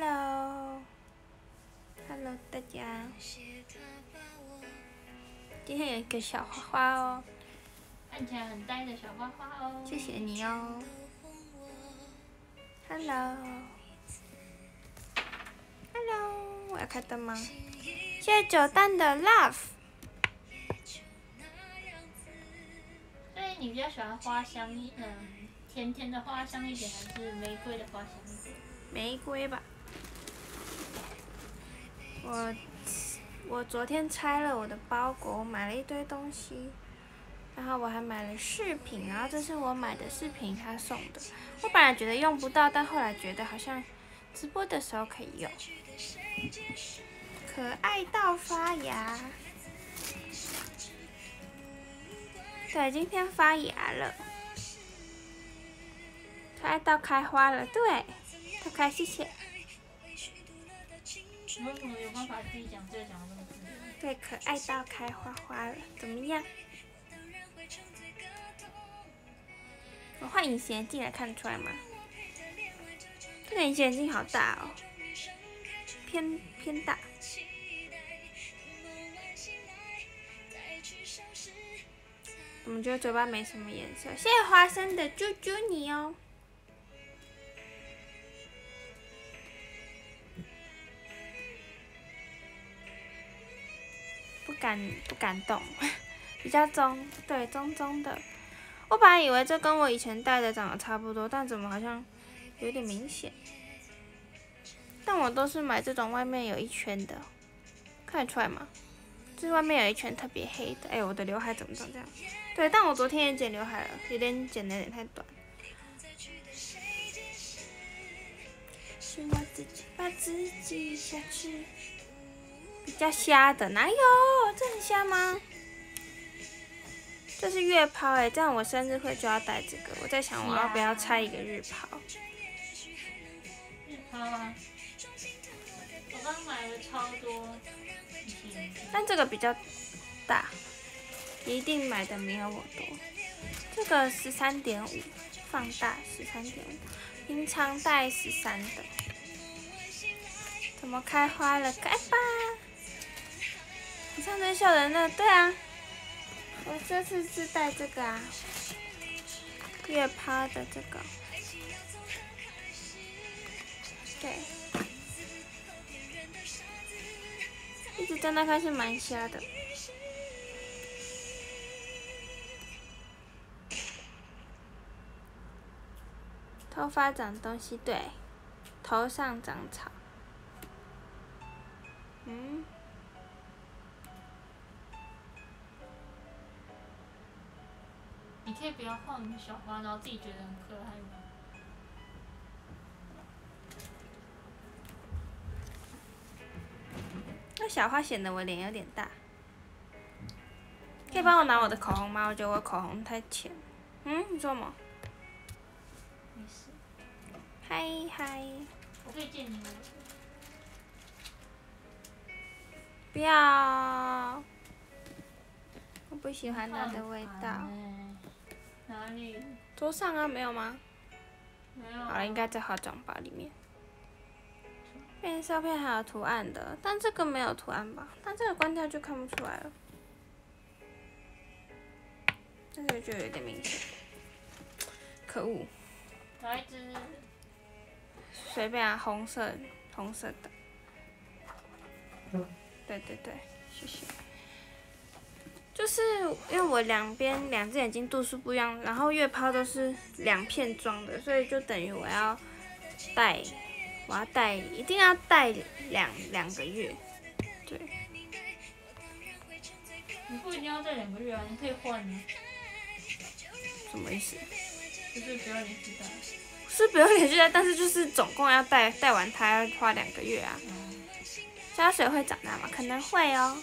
，Hello，Hello，大家。今天有一个小花花哦， 看起来很呆的小花花哦。 谢谢你哦。Hello，我要开灯吗？谢谢九蛋的 Love。 所以你比较喜欢花香甜甜的花香一点，还是玫瑰的花香一点？ 玫瑰吧。我昨天拆了我的包裹，我买了一堆东西，然后我还买了饰品，然后这是我买的饰品，他送的。我本来觉得用不到，但后来觉得好像直播的时候可以用。可爱到发芽。对，今天发芽了。可爱到开花了，对，太开谢谢。 你为什么有办法自己讲这个讲的这么自然？ 对，可爱到开花花了，怎么样？我换隐形眼镜来看得出来吗？这个隐形眼镜好大哦，偏大。我们觉得嘴巴没什么颜色，谢谢花生的猪猪你哦。不敢动，比较棕，对，棕的。我本来以为这跟我以前戴的长得差不多，但怎么好像有点明显？但我都是买这种外面有一圈的，看得出来吗？就是外面有一圈特别黑的。哎，我的刘海怎么长这样？对，但我昨天也剪刘海了，剪得有点太短。是我自己把自己下去。比较瞎的哪有？这很瞎吗？这是月抛哎，这样我生日会就要戴这个。我在想我要不要拆一个日抛。 日抛啊！我刚买了超多。 但这个比较大，一定买的没有我多。这个13.5，放大13.5，平常戴13的。怎么开花了？开吧！你上次笑的那对啊，我这次是戴这个啊，月抛的这个，对，一直在那开是蛮瞎的。头发长东西，对，头上长草。 你可以不要画你的小花，然后自己觉得很可爱吗？ 那小花显得我脸有点大。可以帮我拿我的口红吗？我觉得我口红太浅。你说什么？ 没事。 嗨。 我可以借你吗？ 不要，我不喜欢它的味道。 哪里？ 桌上啊，没有吗？ 没有。 好了，应该在化妆包里面。变照片还有图案的，但这个没有图案吧？但这个关掉就看不出来了。这个就有点明显。可恶。 哪一只？ 随便啊，红色的。对，谢谢。就是因为我两只眼睛度数不一样，然后月抛都是2片装的，所以就等于我要戴一定要戴两个月。对。 你不一定要戴2个月啊，你可以换啊。 什么意思？ 就是不要连续戴。 是不用连续戴，但是就是总共要戴完它要花2个月啊。加水会长大吗？可能会哦。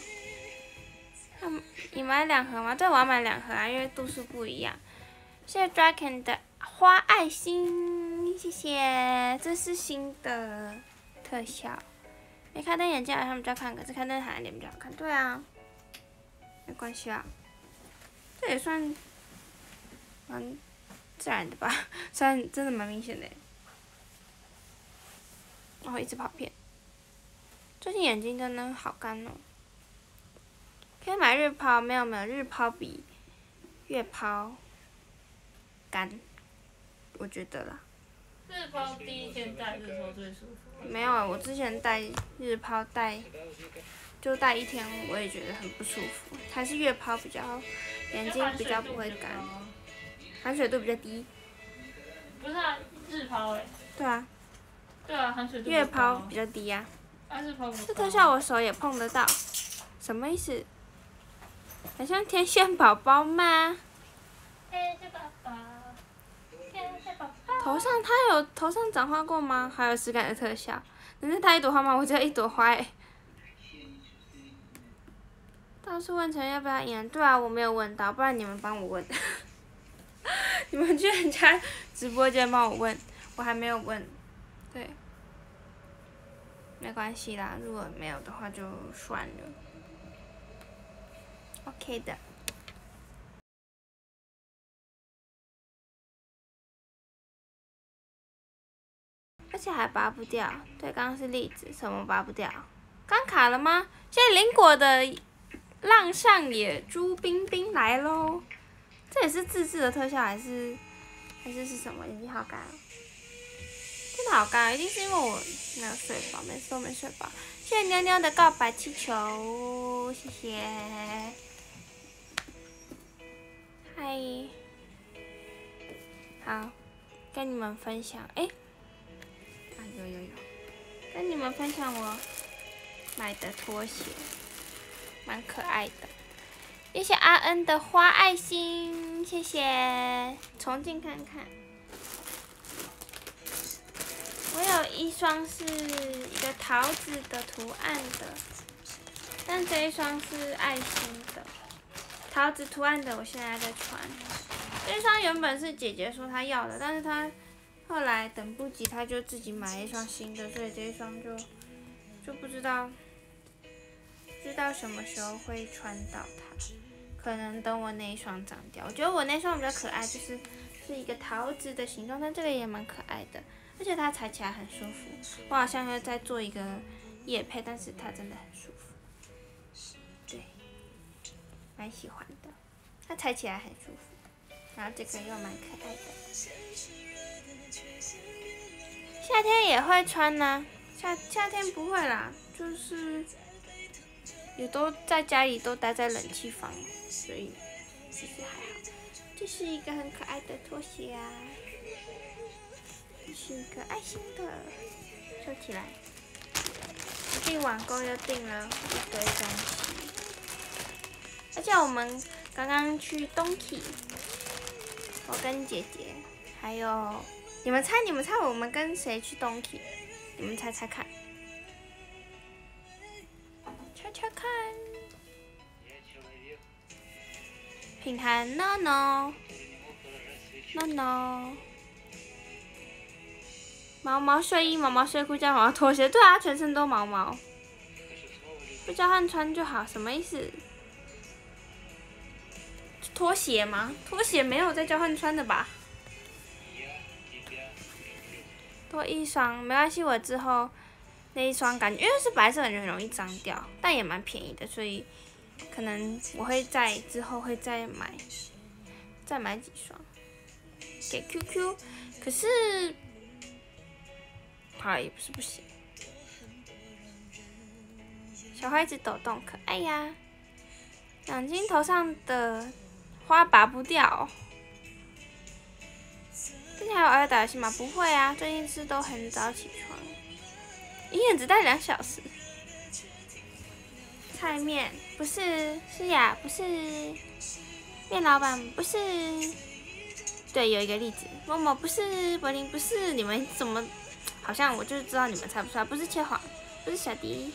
你买2盒吗？对，我要买2盒啊，因为度数不一样。谢谢 Draken 的花爱心，谢谢，这是新的特效。没开灯眼镜好像比较看，可是开灯好像脸比较好看。对啊，没关系啊，这也算蛮自然的吧，虽然真的蛮明显的。 然后一直跑偏。最近眼睛真的好干哦。可以买日抛，没有，日抛比月抛干，我觉得啦。 日抛第一天戴的时候最舒服。 没有，我之前戴日抛就戴一天，我也觉得很不舒服。还是月抛比较，眼睛比较不会干，含水度比较低。 不是啊，日抛哎。 对啊。 对啊，含水度。 月抛比较低呀。 日抛不高。 这特效我手也碰得到，什么意思？很像天线宝宝吗？ 天线宝宝，天线宝宝。 他有头上长花过吗？还有实感的特效。能是他一朵花吗？我只有一朵花哎。到处问陈要不要演，对啊，我没有问到，不然你们帮我问。你们去人家直播间帮我问，我还没有问。对。没关系啦，如果没有的话就算了。OK 的。而且还拔不掉，对，刚刚是例子，什么拔不掉？刚卡了吗？现在邻国的浪上野朱冰冰来喽，这也是自制的特效还是是什么？眼睛好干啊，真的好干啊，一定是因为我没有睡饱，每次都没睡饱。谢谢妞妞的告白气球，谢谢。嗨，好，跟你们分享，哎。有，跟你们分享我买的拖鞋，蛮可爱的。谢谢阿恩的花爱心，谢谢。重进看看，我有一双是一个桃子的图案的，但这一双是爱心的，桃子图案的我现在在穿。这一双原本是姐姐说她要的，但是她后来等不及，他就自己买了一双新的，所以这一双就不知道什么时候会穿到它，可能等我那一双长掉。我觉得我那双比较可爱，是一个桃子的形状，但这个也蛮可爱的，而且它踩起来很舒服。我好像要再做一个业配，但是它真的很舒服，对，蛮喜欢的，它踩起来很舒服，然后这个又蛮可爱的。夏天也会穿呢，夏天不会啦，就是也都在家里都待在冷气房，所以其实还好。这是一个很可爱的拖鞋啊，这是一个爱心的，收起来。我订网购又订了一堆东西，而且我们刚刚去东体，我跟姐姐还有。你们猜我们跟谁去东体？你们猜猜看，猜猜看。品涵 no， 毛毛睡衣、毛毛睡裤加毛毛拖鞋，对啊，全身都毛毛，不交换穿就好，什么意思？拖鞋吗？拖鞋没有在交换穿的吧？多一双没关系，我之后那一双感觉因为是白色，感觉很容易脏掉，但也蛮便宜的，所以可能我会之后会再买几双给 QQ。可是好也不是不行。小花一直抖动，可爱呀。养金头上的花拔不掉。最近还有偶尔打游戏吗？不会啊，最近是都很早起床，一眼只戴2小时。菜面不是，是呀，不是。面老板不是。对，有一个例子，某某不是，柏林不是，你们怎么？好像我就知道你们猜不出来，不是切谎，不是小迪，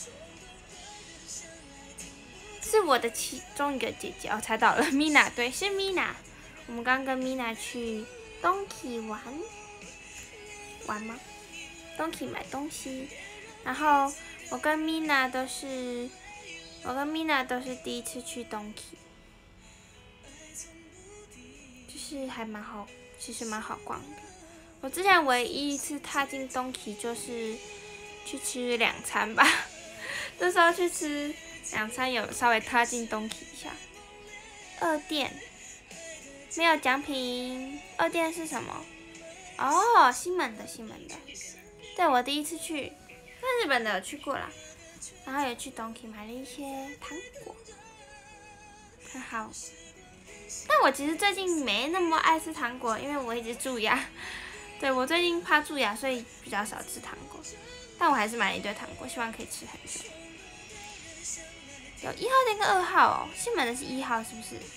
是我的其中一个姐姐，我猜到了 ，Mina， 对，是 Mina。我们刚跟 Mina 去东体玩吗？东体买东西，然后我跟 Mina 都是第一次去东体，就是还蛮好，其实蛮好逛的。 我之前唯一一次踏进东奇就是去吃2餐吧，那时候去吃2餐有稍微踏进东奇一下。2店没有奖品，2店是什么？哦，西门的。对，我第一次去，看日本的有去过啦，然后也去东奇买了一些糖果，很好。但我其实最近没那么爱吃糖果，因为我一直蛀牙。对，我最近怕蛀牙，所以比较少吃糖果。但我还是买了一堆糖果，希望可以吃很久。有1号店跟2号哦，西门的是1号是不是？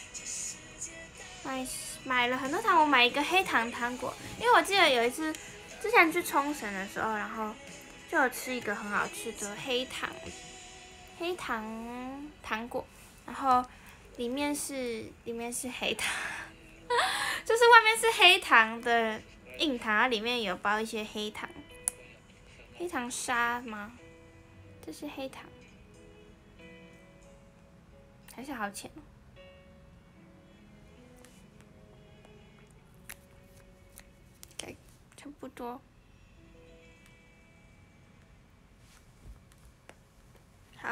买了很多糖，我买一个黑糖糖果，因为我记得有一次之前去冲绳的时候，然后就有吃一个很好吃的黑糖糖果，然后里面是黑糖，就是外面是黑糖的硬糖，它里面有包一些黑糖沙吗？这是黑糖，还是好浅哦。差不多。好，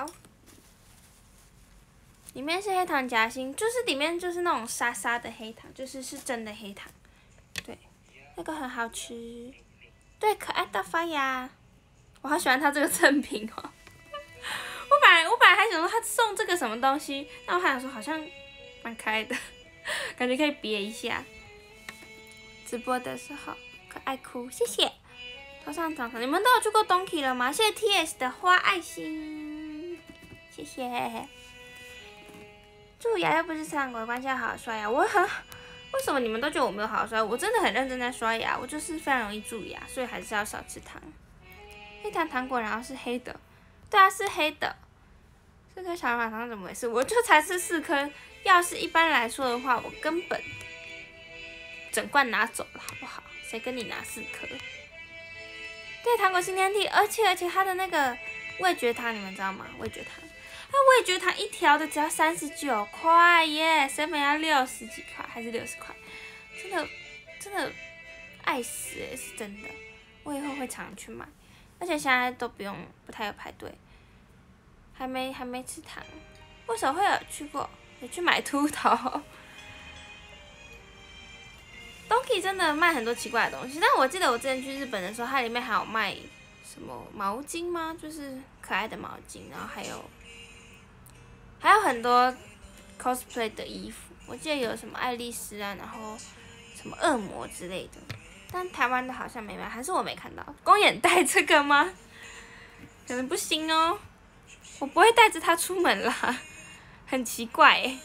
里面是黑糖夹心，就是里面就是那种沙沙的黑糖，就是真的黑糖。对，那个很好吃。对，可爱大发芽，我好喜欢它这个赠品哦。我本来还想说他送这个什么东西，那我还想说好像蛮可爱的，感觉可以别一下。直播的时候。爱哭，谢谢。头上长草，你们都有去过东奇了吗？谢谢 TS 的花爱心，谢谢。蛀牙又不是吃糖果的关系，要好好刷牙。为什么你们都觉得我没有好好刷？我真的很认真在刷牙，我就是非常容易蛀牙，所以还是要少吃糖。黑糖糖果，然后是黑的，对啊，是黑的。4颗小马糖怎么回事？我就才吃4颗，要是一般来说的话，我根本整罐拿走了，好不好？谁跟你拿4颗？对，糖果新天地，而且它的那个味觉糖，你们知道吗？味觉糖，它味觉糖一条的只要39块耶，7要60几块还是60块，真的爱死耶，是真的。我以后会常去买，而且现在都不太有排队，还没吃糖。为什么会有去过？有去买秃头。东奇真的卖很多奇怪的东西，但我记得我之前去日本的时候，它里面还有卖什么毛巾吗？就是可爱的毛巾，然后还有很多 cosplay 的衣服，我记得有什么爱丽丝啊，然后什么恶魔之类的，但台湾的好像没卖，还是我没看到。公演带这个吗？可能不行哦，我不会带着它出门啦，很奇怪耶。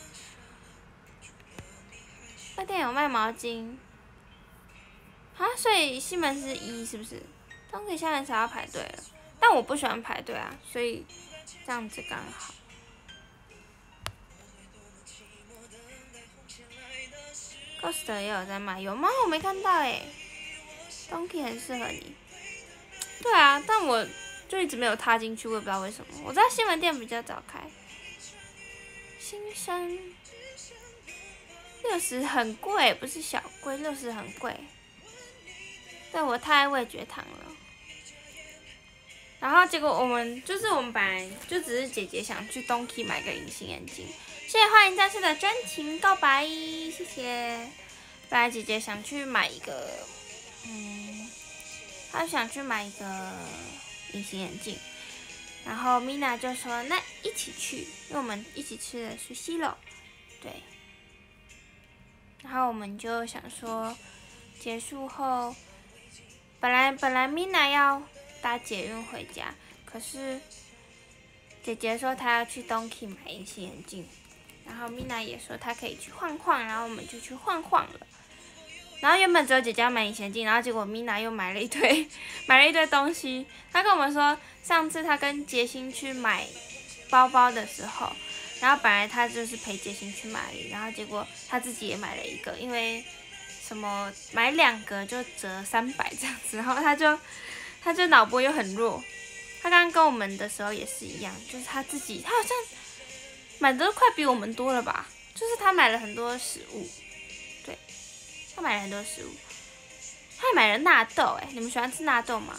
那店有卖毛巾。啊，所以西门是1是不是？东奇现在才要排队了，但我不喜欢排队啊，所以这样子刚好。Ghost 也有在卖，有吗？我没看到哎。东奇很适合你。对啊，但我就一直没有踏进去，我也不知道为什么。我知道西门店比较早开。新生60很贵，不是小贵，60很贵。对，我太爱味觉糖了，然后结果我们本来就只是姐姐想去东奇买个隐形眼镜，谢谢欢迎战士的真情告白，谢谢。本来姐姐想去买一个，她想去买一个隐形眼镜，然后 Mina 就说那一起去，因为我们一起吃的是西肉，对。然后我们就想说结束后。本来 Mina 要搭捷运回家，可是姐姐说她要去东奇买隐形眼镜，然后 Mina 也说她可以去晃晃，然后我们就去晃晃了。然后原本只有姐姐要买隐形眼镜，然后结果 Mina 又买了一堆东西。她跟我们说，上次她跟杰星去买包包的时候，然后本来她就是陪杰星去买，然后结果她自己也买了一个，因为什么买2个就折300这样子，然后他就脑波又很弱。他刚刚跟我们的时候也是一样，就是他好像买的都快比我们多了吧，就是他买了很多食物，对，他买了很多食物。 他还买了纳豆你们喜欢吃纳豆吗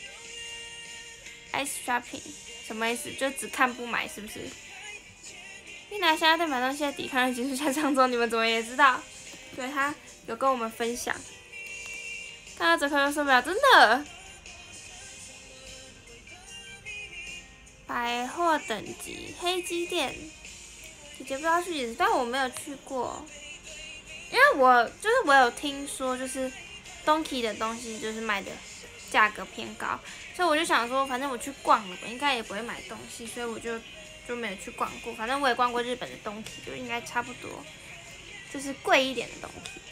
？Ice shopping 什么意思？就只看不买是不是？丽娜现在对买东西的抵抗力急速下降中，你们怎么也知道？对，他有跟我们分享。看到折扣就受不了，真的。百货等级黑鸡店，姐姐不知道去几次，但我没有去过，因为我有听说，就是 Donkey 的东西就是卖的价格偏高，所以我就想说，反正我去逛了，我应该也不会买东西，所以我就没有去逛过。反正我也逛过日本的 Donkey，就应该差不多，就是贵一点的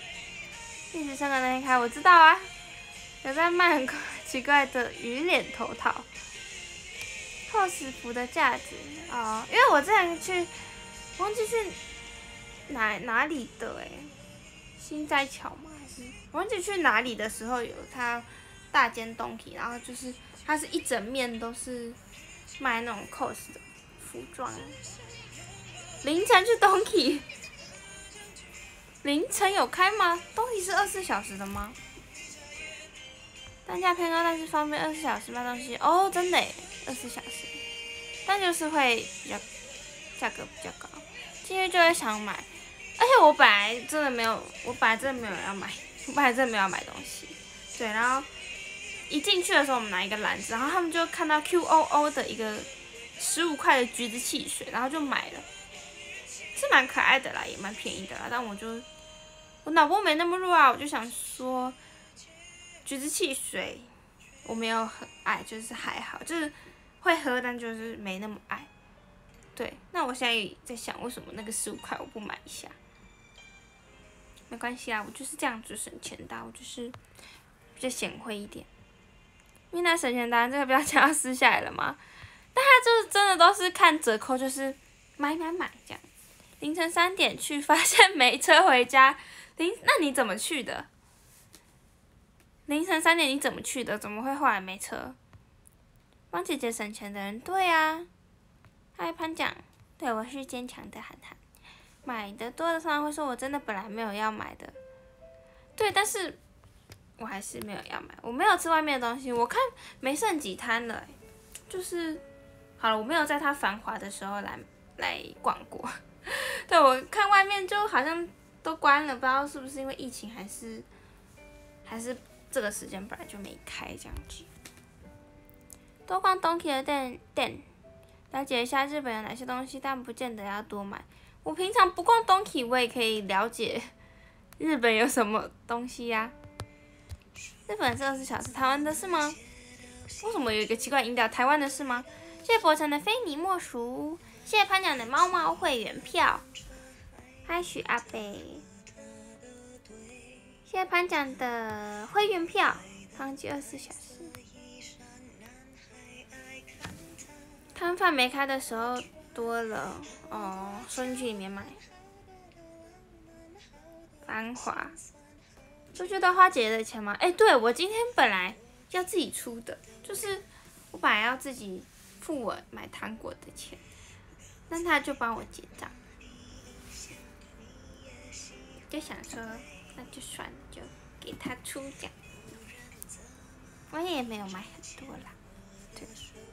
Donkey。一直生个那天开，我知道啊，有在卖很奇怪的鱼脸头套。cos 服的价值因为我之前去，忘记去哪里的新斋桥吗？还是我忘记去哪里的时候有看到大间 Donkey， 然后就是它是一整面都是卖那种 cos 的服装。凌晨去 Donkey， 凌晨有开吗 ？Donkey 是24小时的吗？单价偏高，但是方便24小时卖东西哦，真的24小时，但就是会比较价格比较高，进去就会想买，而且我本来真的没有人要买，我本来真的没有要买东西，对，然后一进去的时候我们拿一个篮子，然后他们就看到 QOO 的一个15块的橘子汽水，然后就买了，是蛮可爱的啦，也蛮便宜的啦，但我脑波没那么弱啊，我就想说。橘子汽水我没有很爱，就是还好，就是会喝，但就是没那么爱。对，那我现在在想，为什么那个15块我不买一下？没关系啊，我就是这样子省钱的，我就是比较贤惠一点。因为那省钱单这个标签要撕下来了吗？但他就是真的都是看折扣，就是买这样。凌晨3点去，发现没车回家。那你怎么去的？凌晨3点你怎么去的？怎么会后来没车？帮姐姐省钱的人，对啊。嗨潘酱，对我是坚强的涵涵。买的多的常常会说我真的本来没有要买的，对，但是我还是没有要买。我没有吃外面的东西，我看没剩几摊了就是好了，我没有在它繁华的时候来逛过。对，我看外面就好像都关了，不知道是不是因为疫情还是。这个时间本来就没开，这样子。多逛 Donkey 的店，了解一下日本有哪些东西，但不见得要多买。我平常不逛 Donkey， 我也可以了解日本有什么东西呀。日本是24小时，台湾的是吗？为什么有一个奇怪音调？台湾的是吗？谢谢博成的非你莫属，谢谢潘娘的猫猫会员票，嗨许阿贝。谢谢潘奖的会员票，汤鸡24小时。摊贩没开的时候多了收进去里面买。繁华，就觉得花姐姐的钱吗？对，我今天本来要自己出的，就是我本来要自己付我买糖果的钱，但他就帮我结账，就想说。那就算了，就给他出奖。我也没有买很多啦，对。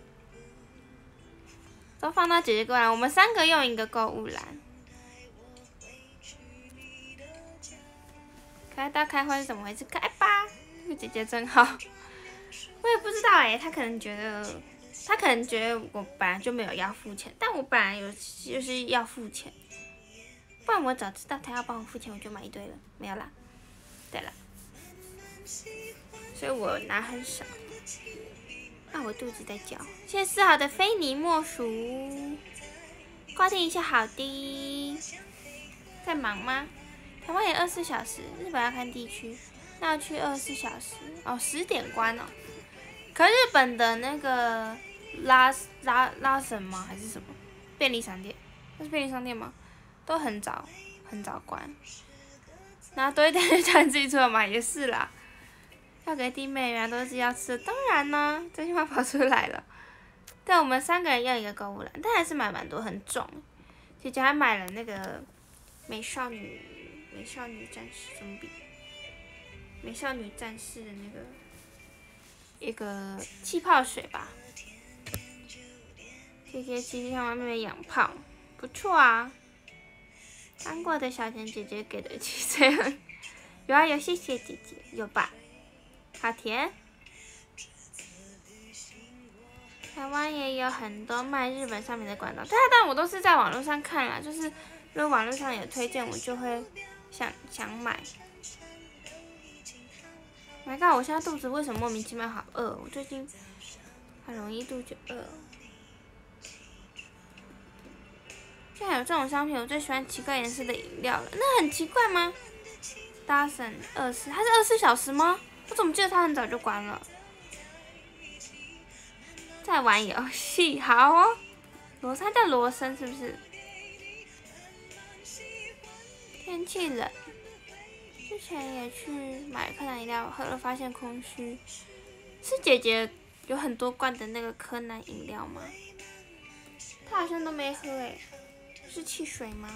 都放到姐姐购物篮，我们3个用一个购物篮。可爱到开会是怎么回事？开吧，这个姐姐真好。我也不知道她可能觉得我本来就没有要付钱，但我本来就是要付钱。不然我早知道他要帮我付钱，我就买一堆了。没有啦，对了，所以我拿很少。我肚子在叫。谢谢4号的非你莫属。挂电一下好的。在忙吗？台湾也24小时，日本要看地区，那要去24小时10点关哦。可日本的那个拉神吗？还是什么便利商店？那是便利商店吗？都很早关，然后多一点就叫你自己出来买也是啦。要给弟妹原来都是自己要吃的，当然呢，真心话跑出来了。对，我们3个人用一个购物篮，但还是买蛮多，很重。姐姐还买了那个美少女战士粉笔， 美少女战士的那个一个气泡水吧。谢谢七七和妹妹养胖，不错啊。韩国的小甜姐姐给的7岁很，有啊有，谢谢姐姐，有吧？好甜。台湾也有很多卖日本商品的广告，对啊，但我都是在网络上看啦，就是如果网络上有推荐，我就会想买。My God， 我现在肚子为什么莫名其妙好饿？我最近很容易肚子饿。竟然有这种商品，我最喜欢奇怪颜色的饮料了，那很奇怪吗 ？Dawson 24，它是24小时吗？我怎么记得它很早就关了？在玩游戏，好哦。它叫罗森是不是？天气冷，之前也去买柯南饮料，喝了发现空虚。是姐姐有很多罐的那个柯南饮料吗？她好像都没喝诶，是汽水吗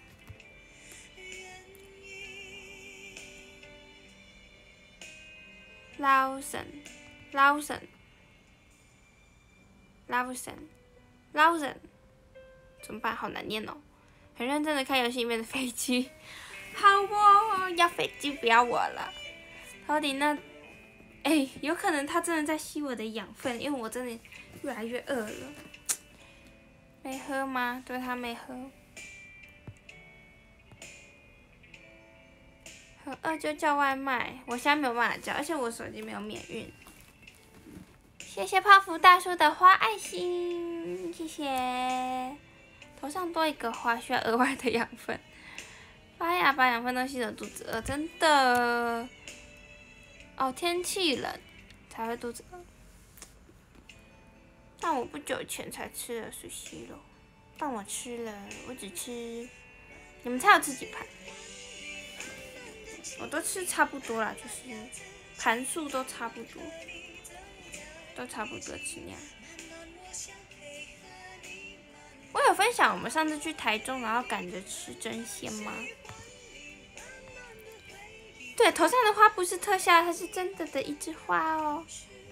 ？Lawson，怎么办？好难念哦。很认真的看游戏里面的飞机。好哦，要飞机不要我了。头顶那，有可能他真的在吸我的养分，因为我真的越来越饿了。没喝吗？对，他没喝。很饿就叫外卖，我现在没有办法叫，而且我手机没有免运。谢谢泡芙大叔的花爱心，谢谢。头上多一个花需要额外的养分，发芽把养分都吸走，肚子饿，真的。哦，天气冷才会肚子饿。但我不久前才吃了寿司肉，但我只吃，你们猜我吃几盘？我都吃差不多啦，就是盘数都差不多吃那样。我有分享我们上次去台中，然后赶着吃真鲜吗？对，头上的花不是特效，它是真的一枝花哦。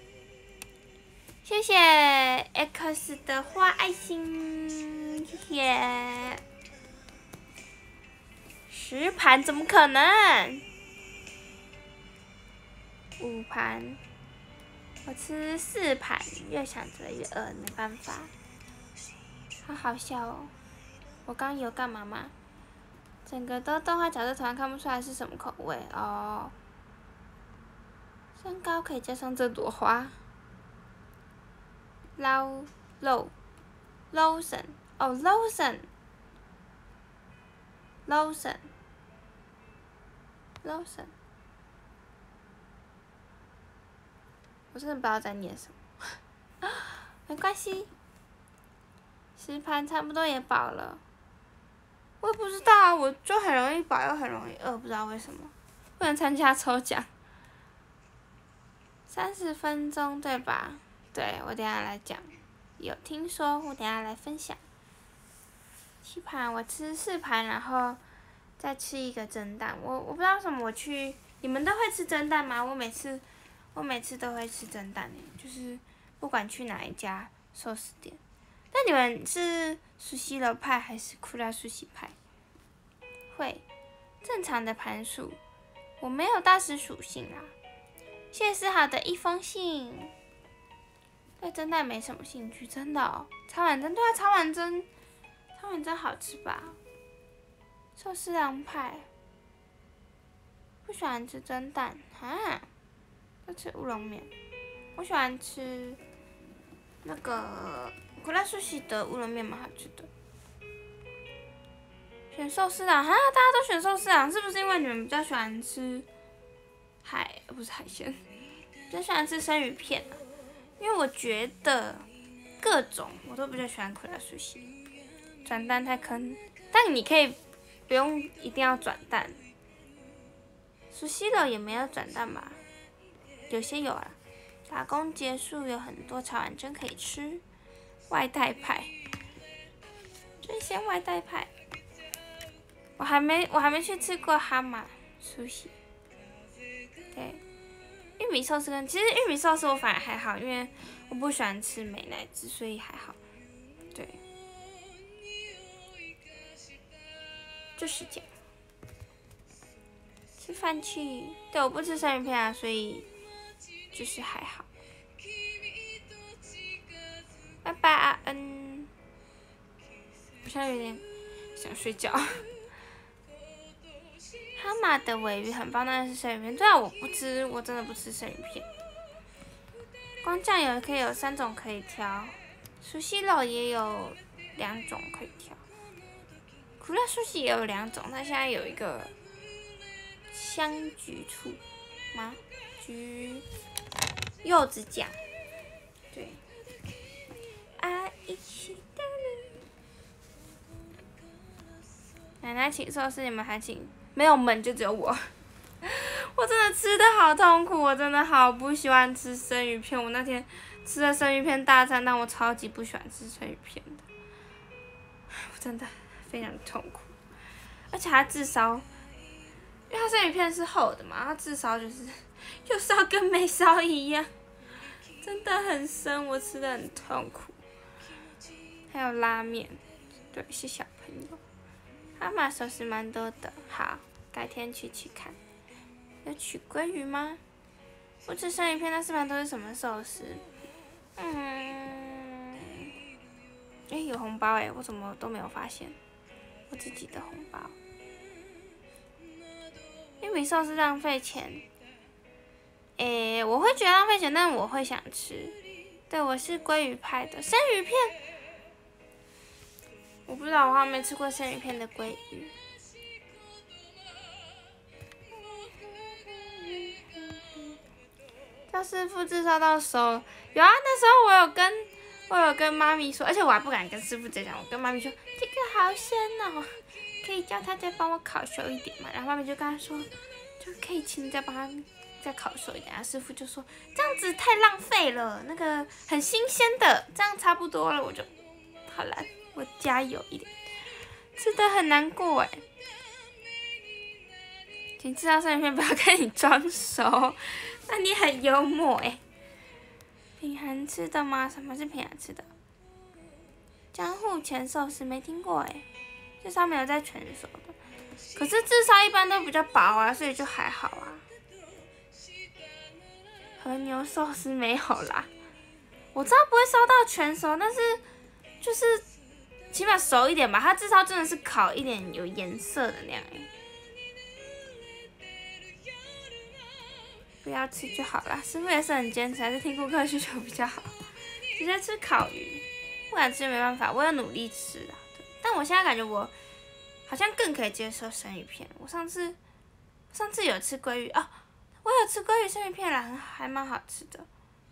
谢谢 X 的花爱心，谢谢。10盘怎么可能？5盘，我吃4盘，越想着越饿，没办法。好好笑哦！我刚有干嘛吗？整个都动画角色团看不出来是什么口味哦。身高可以加上这朵花。Lawson 哦 Lawson， 我真的不知道在念什么。没关系，10盘差不多也饱了。我也不知道啊，我就很容易饱又很容易饿，不知道为什么。不能参加抽奖。30分钟对吧？对，我等下来讲。有听说，我等下来分享。7盘我吃4盘，然后再吃一个蒸蛋。我不知道为什么你们都会吃蒸蛋吗？我每次都会吃蒸蛋就是不管去哪一家寿司店。那你们是寿司楼派还是库拉寿司派？会，正常的盘数，我没有大师属性啦。谢谢思豪的1封信。对蒸蛋没什么兴趣，真的哦。茶碗蒸，对啊，茶碗蒸好吃吧？寿司郎派，不喜欢吃蒸蛋哈，要吃乌龙面。我喜欢吃那个库拉寿司的乌龙面，蛮好吃的。选寿司郎哈，大家都选寿司郎，是不是因为你们比较喜欢吃不是海鲜，比较喜欢吃生鱼片啊？因为我觉得各种我都比较喜欢库拉寿司。转蛋太坑，但你可以不用一定要转蛋。寿司楼也没有转蛋吧？有些有啊。打工结束有很多茶碗蒸可以吃。外带派，真鲜外带派。我还没去吃过哈马寿司。对， 玉米寿司其实玉米寿司我反而还好，因为我不喜欢吃美乃滋，所以还好。对，就是这样。吃饭去，对，我不吃生鱼片啊，所以就是还好。拜拜阿恩，我现在有点想睡觉。哈马的尾鱼很棒，但是生鱼片。对啊，我不吃，我真的不吃生鱼片。光酱油可以有3种可以挑，熟悉肉也有2种可以挑，苦辣酥西也有2种，它现在有一个香橘醋吗？柚子酱，对。啊，一起的奶奶请寿司，你们还请？没有门，就只有我。我真的吃的好痛苦，我真的好不喜欢吃生鱼片。我那天吃了生鱼片大餐，但我超级不喜欢吃生鱼片的，我真的非常痛苦。而且它炙烧，因为它生鱼片是厚的嘛，它炙烧就是有烧跟没烧一样，真的很生，我吃的很痛苦。还有拉面，对，是小朋友。哈马寿司蛮多的，好，改天去看。有取鲑鱼吗？不吃生鱼片，那4盘都是什么寿司？有红包哎，我怎么都没有发现我自己的红包？玉米寿司浪费钱，我会觉得浪费钱，但我会想吃。对，我是鲑鱼派的，生鱼片，我不知道，我好像没吃过生鱼片的鲑鱼。叫师傅炙烧到熟，有啊，那时候我有跟妈咪说，而且我还不敢跟师傅直接讲，我跟妈咪说这个好鲜哦，可以叫他再帮我烤熟一点嘛。然后妈咪就跟他说，就可以请你再帮他再烤熟一点。然后师傅就说这样子太浪费了，那个很新鲜的，这样差不多了。我就好了，我加油一点，吃的很难过哎。请吃到生鱼片不要跟你装熟。那你很幽默哎！品涵吃的吗？什么是品涵吃的？江户前寿司没听过哎，这上面有在全熟的，可是炙烧一般都比较薄啊，所以就还好啊。和牛寿司没有啦，我知道不会烧到全熟，但是就是起码熟一点吧。它炙烧真的是烤一点有颜色的那样哎。不要吃就好啦，师傅也是很坚持，还是听顾客需求比较好。直接吃烤鱼，不敢吃没办法，我有努力吃啦。但我现在感觉我好像更可以接受生鱼片。我上次有吃鲑鱼哦，我有吃鲑鱼生鱼片啦，还蛮好吃的。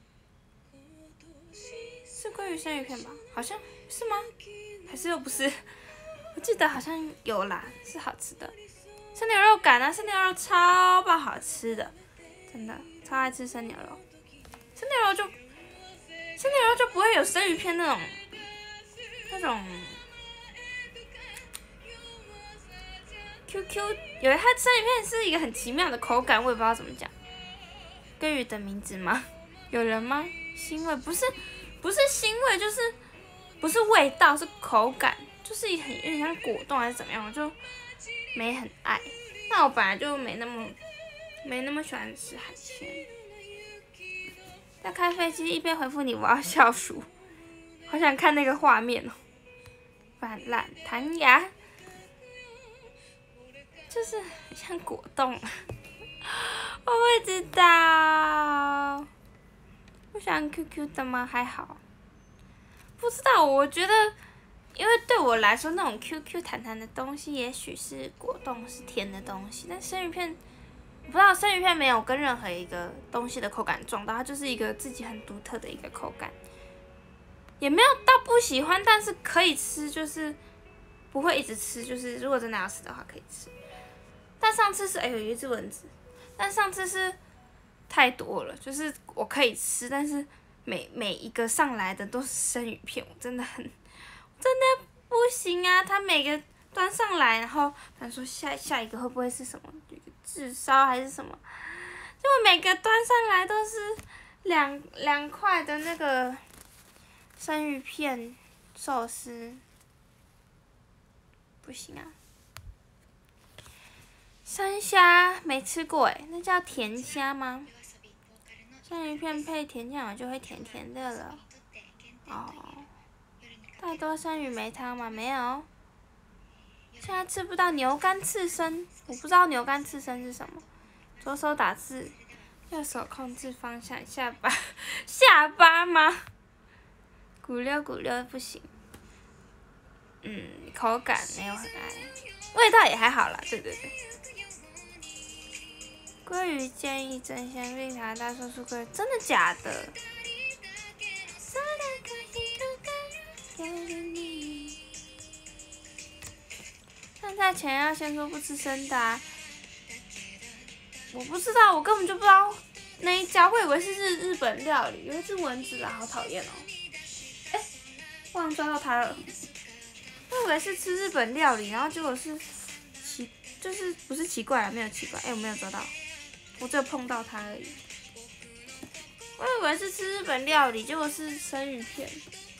是鲑鱼生鱼片吧？好像是吗？还是又不是？我记得好像有啦，是好吃的。生牛肉干啊，生牛肉超爆好吃的。真的超爱吃生牛肉，生牛肉就不会有生鱼片那种QQ， 有它生鱼片是一个很奇妙的口感，我也不知道怎么讲。鲑鱼的名字吗？有人吗？腥味不是腥味，就是不是味道，是口感，就是有点像果冻还是怎么样，我就没很爱。那我本来就没那么喜欢吃海鲜。在开飞机一边回复你，我要消暑，好想看那个画面哦。泛滥弹牙，就是很像果冻，我不知道。不喜欢 QQ 的吗？还好。不知道，我觉得，因为对我来说，那种 QQ 弹弹的东西，也许是果冻，是甜的东西，但生鱼片。我不知道生鱼片没有跟任何一个东西的口感撞到，它就是一个自己很独特的一个口感，也没有到不喜欢，但是可以吃，就是不会一直吃，就是如果真的要吃的话可以吃。但上次是有一只蚊子，但上次是太多了，就是我可以吃，但是每一个上来的都是生鱼片，我真的不行啊！它每个端上来，然后他说下一个会不会是什么？炙烧还是什么？ 果每个端上来都是两块的那个生鱼片寿司，不行啊。生虾没吃过诶，那叫甜虾吗？生鱼片配甜酱就会甜甜的了。哦，太多生鱼没汤吗？没有。现在吃不到牛肝刺身，我不知道牛肝刺身是什么。左手打字，右手控制方向，下巴吗？咕溜咕溜不行。口感没有很爱，味道也还好啦。对。鲑鱼建议真鲜绿茶大寿司鲑鱼，真的假的？上菜前要先说不吃生的啊。我不知道，我根本就不知道那一家，我以为是日本料理，有一只蚊子啊，好讨厌哦！忘了抓到它了。我以为是吃日本料理，然后结果是就是不是奇怪啊，没有奇怪，我没有抓到，我只有碰到它而已。我以为是吃日本料理，结果是生鱼片。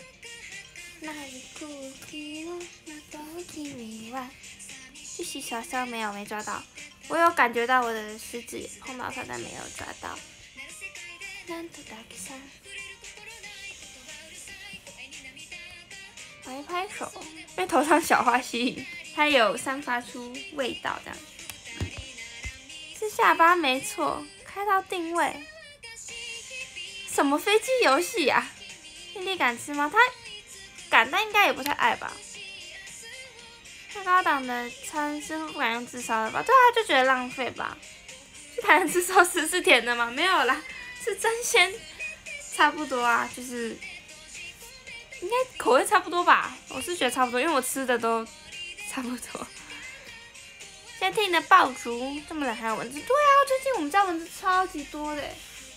去洗小烧没抓到，我有感觉到我的食指也碰到它，但没有抓到。拍拍手，被头上小花吸引，它有散发出味道，这样。是下巴没错，开到定位。什么飞机游戏呀？丽丽敢吃吗？她敢，但应该也不太爱吧。太高档的餐师傅不敢用自烧的吧？对啊，就觉得浪费吧。去台南吃寿司是甜的吗？没有啦，是真鲜，差不多啊，就是应该口味差不多吧。我是觉得差不多，因为我吃的都差不多。现在听你的爆竹，这么冷还有蚊子？对啊，最近我们家蚊子超级多的，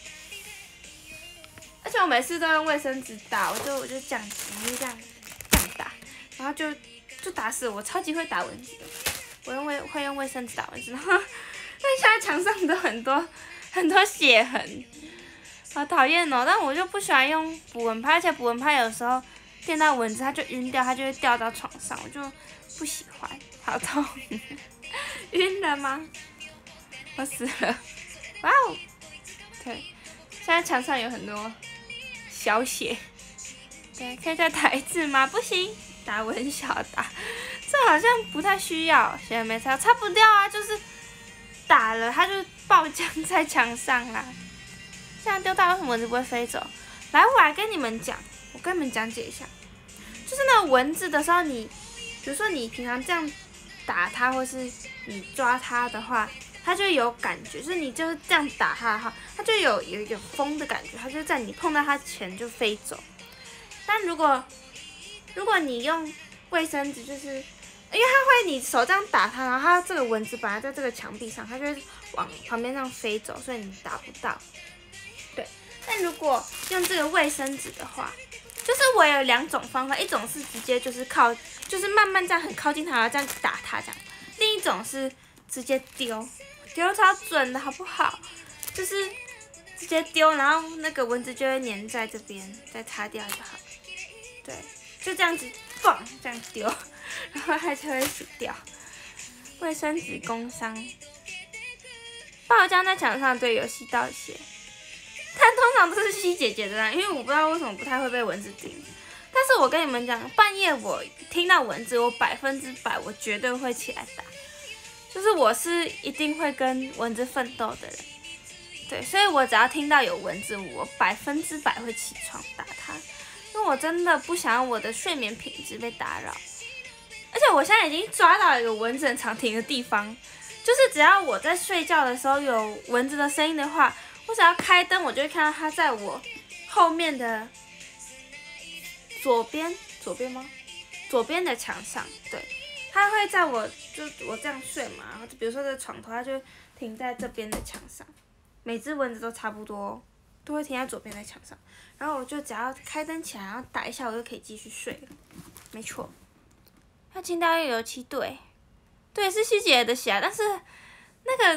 而且我每次都用卫生纸打，我就这样这样打，然后就打死我，超级会打蚊子的。我会用卫生纸打蚊子，然后但现在墙上都很多血痕，好讨厌哦！但我就不喜欢用捕蚊拍，而且捕蚊拍有时候电到蚊子它就晕掉，它就会掉到床上，我就不喜欢，好痛。晕了吗？我死了！哇哦！对，现在墙上有很多小血。对，可以再打一次吗？不行，打蚊小打，这好像不太需要。现在没擦，擦不掉啊，就是打了它就爆浆在墙上啦。这样丢到为什么蚊子不会飞走？来，我来跟你们讲，我跟你们讲解一下，就是那个蚊子的时候，比如说你平常这样打它，或是你抓它的话，它就有感觉，就是你就是这样打它的话，它就有一个风的感觉，它就在你碰到它前就飞走。但如果你用卫生纸，就是因为它会你手这样打它，然后它这个蚊子本来在这个墙壁上，它就会往旁边这样飞走，所以你打不到。对，但如果用这个卫生纸的话，就是我有2种方法，一种是直接就是慢慢这样很靠近它，然后这样打它这样；另一种是直接丢超准的好不好？就是直接丢，然后那个蚊子就会粘在这边，再擦掉就好。对，就这样子放，这样丢，然后它就会死掉。卫生纸工伤，爆浆在墙上，对，有吸到血。但通常都是吸姐姐的啦，因为我不知道为什么不太会被蚊子叮。但是我跟你们讲，半夜我听到蚊子，我100%我绝对会起来打，就是我是一定会跟蚊子奋斗的人。对，所以我只要听到有蚊子，我100%会起床打它，因为我真的不想要我的睡眠品质被打扰。而且我现在已经抓到一个蚊子很常停的地方，就是只要我在睡觉的时候有蚊子的声音的话，我只要开灯，我就会看到它在我后面的左边吗？左边的墙上，对，它会在我这样睡嘛，然后就比如说这个床头，它就停在这边的墙上。每只蚊子都差不多，都会停在左边的墙上。然后我就只要开灯起来，然后打一下，我就可以继续睡了。没错，它清到又油漆，对，是希姐的血啊，但是那个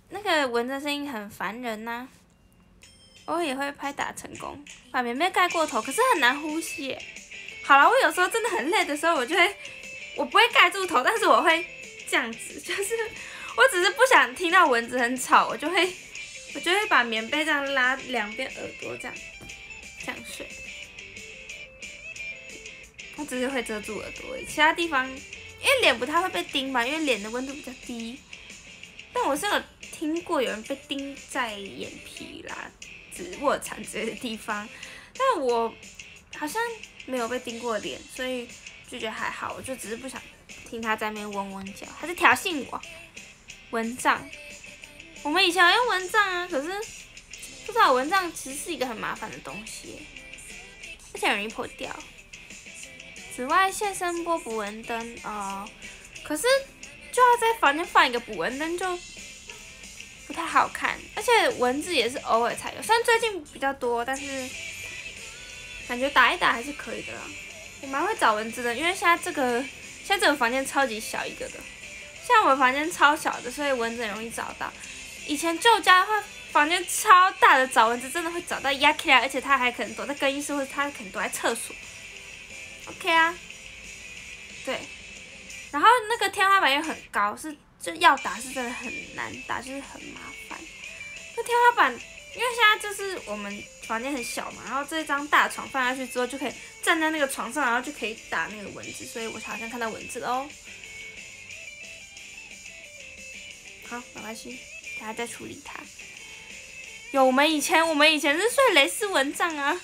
那个蚊子的声音很烦人呐、偶尔也会拍打成功，把棉被盖过头，可是很难呼吸耶。好了，我有时候真的很累的时候，我不会盖住头，但是我会这样子，就是我只是不想听到蚊子很吵，我就会把棉被这样拉两边耳朵这样睡。我只是会遮住耳朵而已，其他地方因为脸不太会被叮吧，因为脸的温度比较低。但我是有听过有人被叮在眼皮啦、卧蚕之类的地方，但我好像没有被叮过脸，所以就觉得还好。我就只是不想听他在那边嗡嗡叫，他在挑衅我。蚊帐，我们以前有用蚊帐啊，可是不知道蚊帐其实是一个很麻烦的东西，而且很容易破掉。紫外线声波捕蚊灯可是就要在房间放一个捕蚊灯就不太好看，而且蚊子也是偶尔才有，虽然最近比较多，但是感觉打一打还是可以的啦。我蛮会找蚊子的，因为现在这个房间超级小一个的，现在我们房间超小的，所以蚊子很容易找到。以前旧家的话，房间超大的，找蚊子真的会找到压起来，而且它还可能躲在更衣室，或者它可能躲在厕所。OK 啊，对，然后那个天花板又很高，就要打是真的很难打，就是很麻烦。那天花板，因为现在就是我们房间很小嘛，然后这张大床放下去之后，就可以站在那个床上，然后就可以打那个蚊子，所以我好像看到蚊子了哦。好，没关系，等下再处理它。我们以前是睡蕾丝蚊帐啊。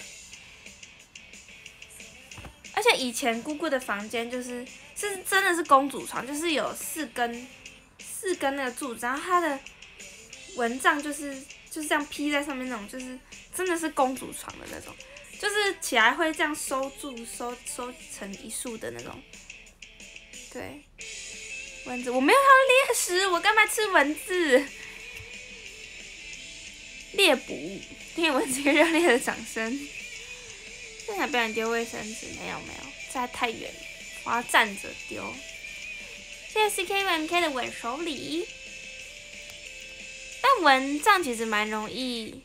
而且以前姑姑的房间是真的是公主床，就是有四根那个柱子，然后她的蚊帐就是这样披在上面那种，就是真的是公主床的那种，就是起来会这样收成一束的那种。对，蚊子我没有要猎食，我干嘛吃蚊子？猎捕，给蚊子一个热烈的掌声。正想表演丢卫生纸，没有，这太远了，我要站着丢。谢谢 CKMK 的吻手礼。但蚊帐其实蛮容易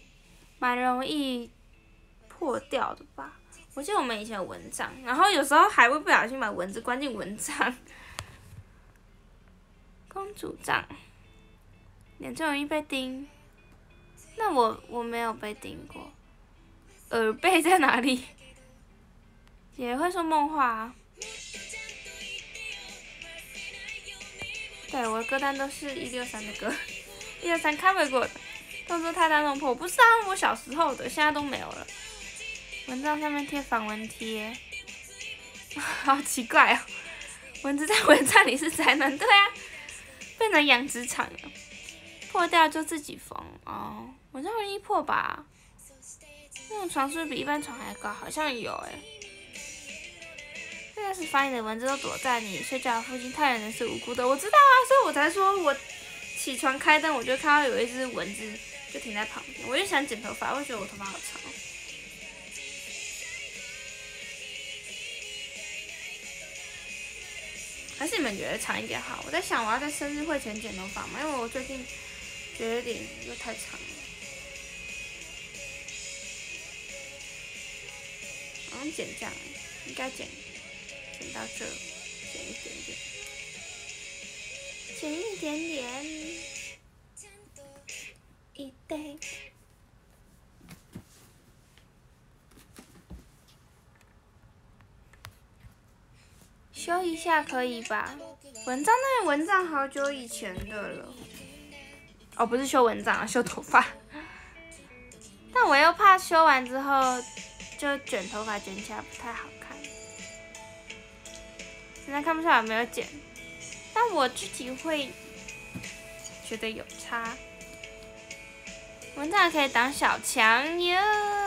破掉的吧？我记得我们以前有蚊帐，然后有时候还会不小心把蚊子关进蚊帐。公主帐，脸最容易被叮。那我没有被叮过。耳背在哪里？也会说梦话啊。对，我的歌单都是163的歌，163 cover 过的。动作太大弄破，我不知道我小时候的，现在都没有了。蚊帐上面贴防蚊贴，好奇怪哦。蚊子在蚊帐里是宅男，对啊，变成养殖场了。破掉就自己缝哦，蚊帐容易破吧？那种床是不是比一般床还高？好像有这要是发现的蚊子都躲在你睡觉的附近，太阳人是无辜的。我知道啊，所以我才说我起床开灯，我就看到有一只蚊子就停在旁边，我就想剪头发，我觉得我头发好长。还是你们觉得长一点好？我在想我要在生日会前剪头发嘛，因为我最近觉得有点又太长了。好像剪这样，应该剪到这，剪一点点，剪一点点，一堆。修一下可以吧？蚊帐那蚊帐好久以前的了。哦，不是修蚊帐啊，修头发。但我又怕修完之后就卷头发卷起来不太好看。现在看不出来有没有剪，但我自己会觉得有差。蚊帐可以当小强哟。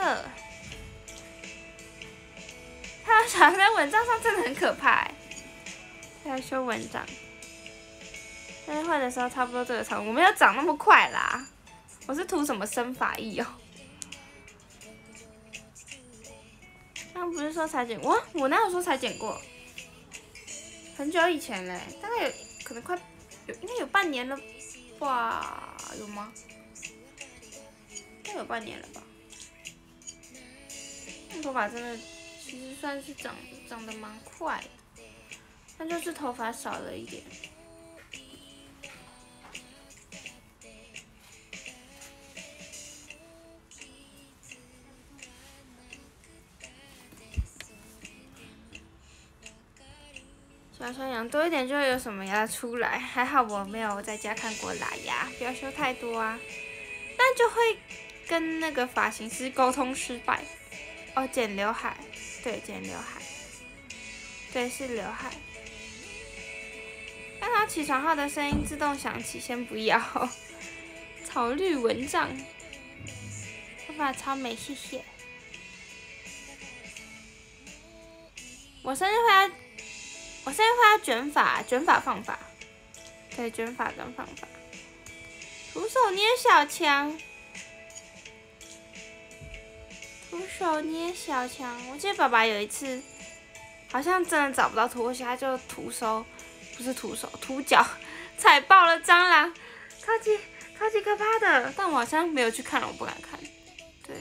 他想在蚊帐上真的很可怕在修蚊帐。生日会的时候差不多这个长度，我没有长那么快啦。我是涂什么生发液哦？刚不是说裁剪？我哪有说裁剪过？很久以前嘞，大概可能应该有半年了话有吗？应该有半年了吧。头发真的其实算是长得蛮快的，但就是头发少了一点。小小养多一点就会有什么牙出来，还好我没有在家看过拉牙，不要修太多啊。但就会跟那个发型师沟通失败。哦，剪刘海，对，剪刘海，对，是刘海。看到起床后的声音自动响起，先不要。草绿蚊帐，头发超美，谢谢。我生日会要卷发放发，对，卷发跟放发。徒手捏小强，我记得爸爸有一次，好像真的找不到拖鞋，他就徒脚踩爆了蟑螂，超级可怕的。但我好像没有去看了，我不敢看。对，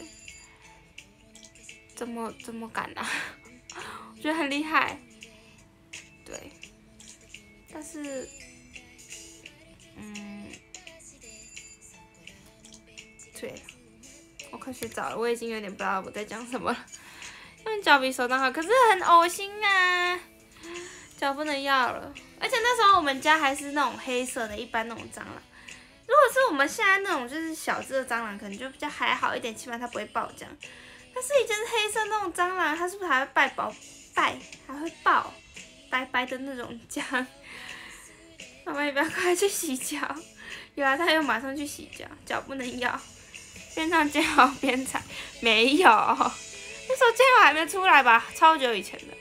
怎么敢啊？我觉得很厉害。对，但是，对，我快睡着了，我已经有点不知道我在讲什么了。用脚比手当好，可是很恶心啊，脚不能要了。而且那时候我们家还是那种黑色的，一般那种蟑螂。如果是我们现在那种就是小只的蟑螂，可能就比较还好一点，起码它不会爆浆。但是以前是黑色那种蟑螂，它是不是还会还会爆白白的那种浆？妈妈，你不要快去洗脚。有啊，他又马上去洗脚，脚不能要。边唱煎熬边踩，没有，那时候煎熬还没出来吧，超久以前的。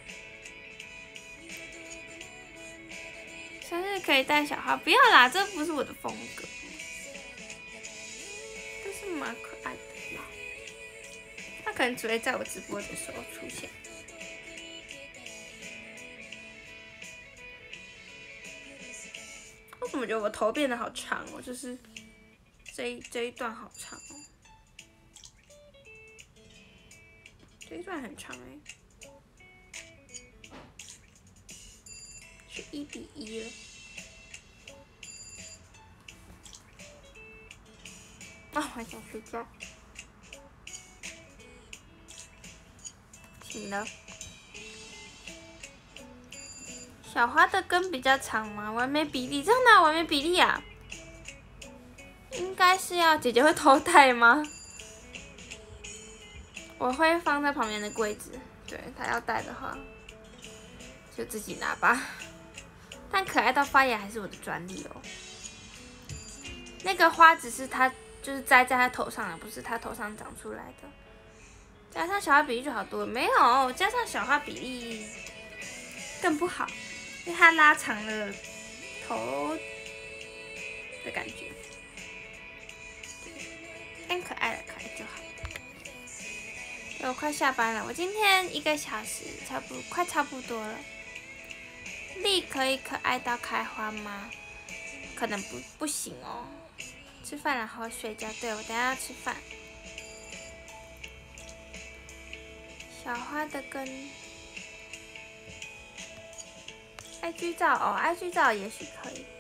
生日可以带小花，不要啦，这不是我的风格。但是蛮可爱的啦，他可能只会在我直播的时候出现。为什么觉得我头变得好长哦？就是这一段好长哦，这一段很长哎，是1:1了。啊，我想睡觉。醒了。小花的根比较长吗？完美比例，这样哪完美比例啊？应该是要姐姐会偷带吗？我会放在旁边的柜子，对，她要带的话，就自己拿吧。但可爱到发芽还是我的专利哦。那个花只是它就是栽在她头上的，不是她头上长出来的。加上小花比例就好多了，没有加上小花比例更不好。因为它拉长了头的感觉，更可爱了，可爱就好。我快下班了，我今天1个小时快差不多了。丽可以可爱到开花吗？可能不行哦。吃饭然后睡觉，对，我等一下要吃饭。小花的根。IG 照哦 ，IG 照也许可以。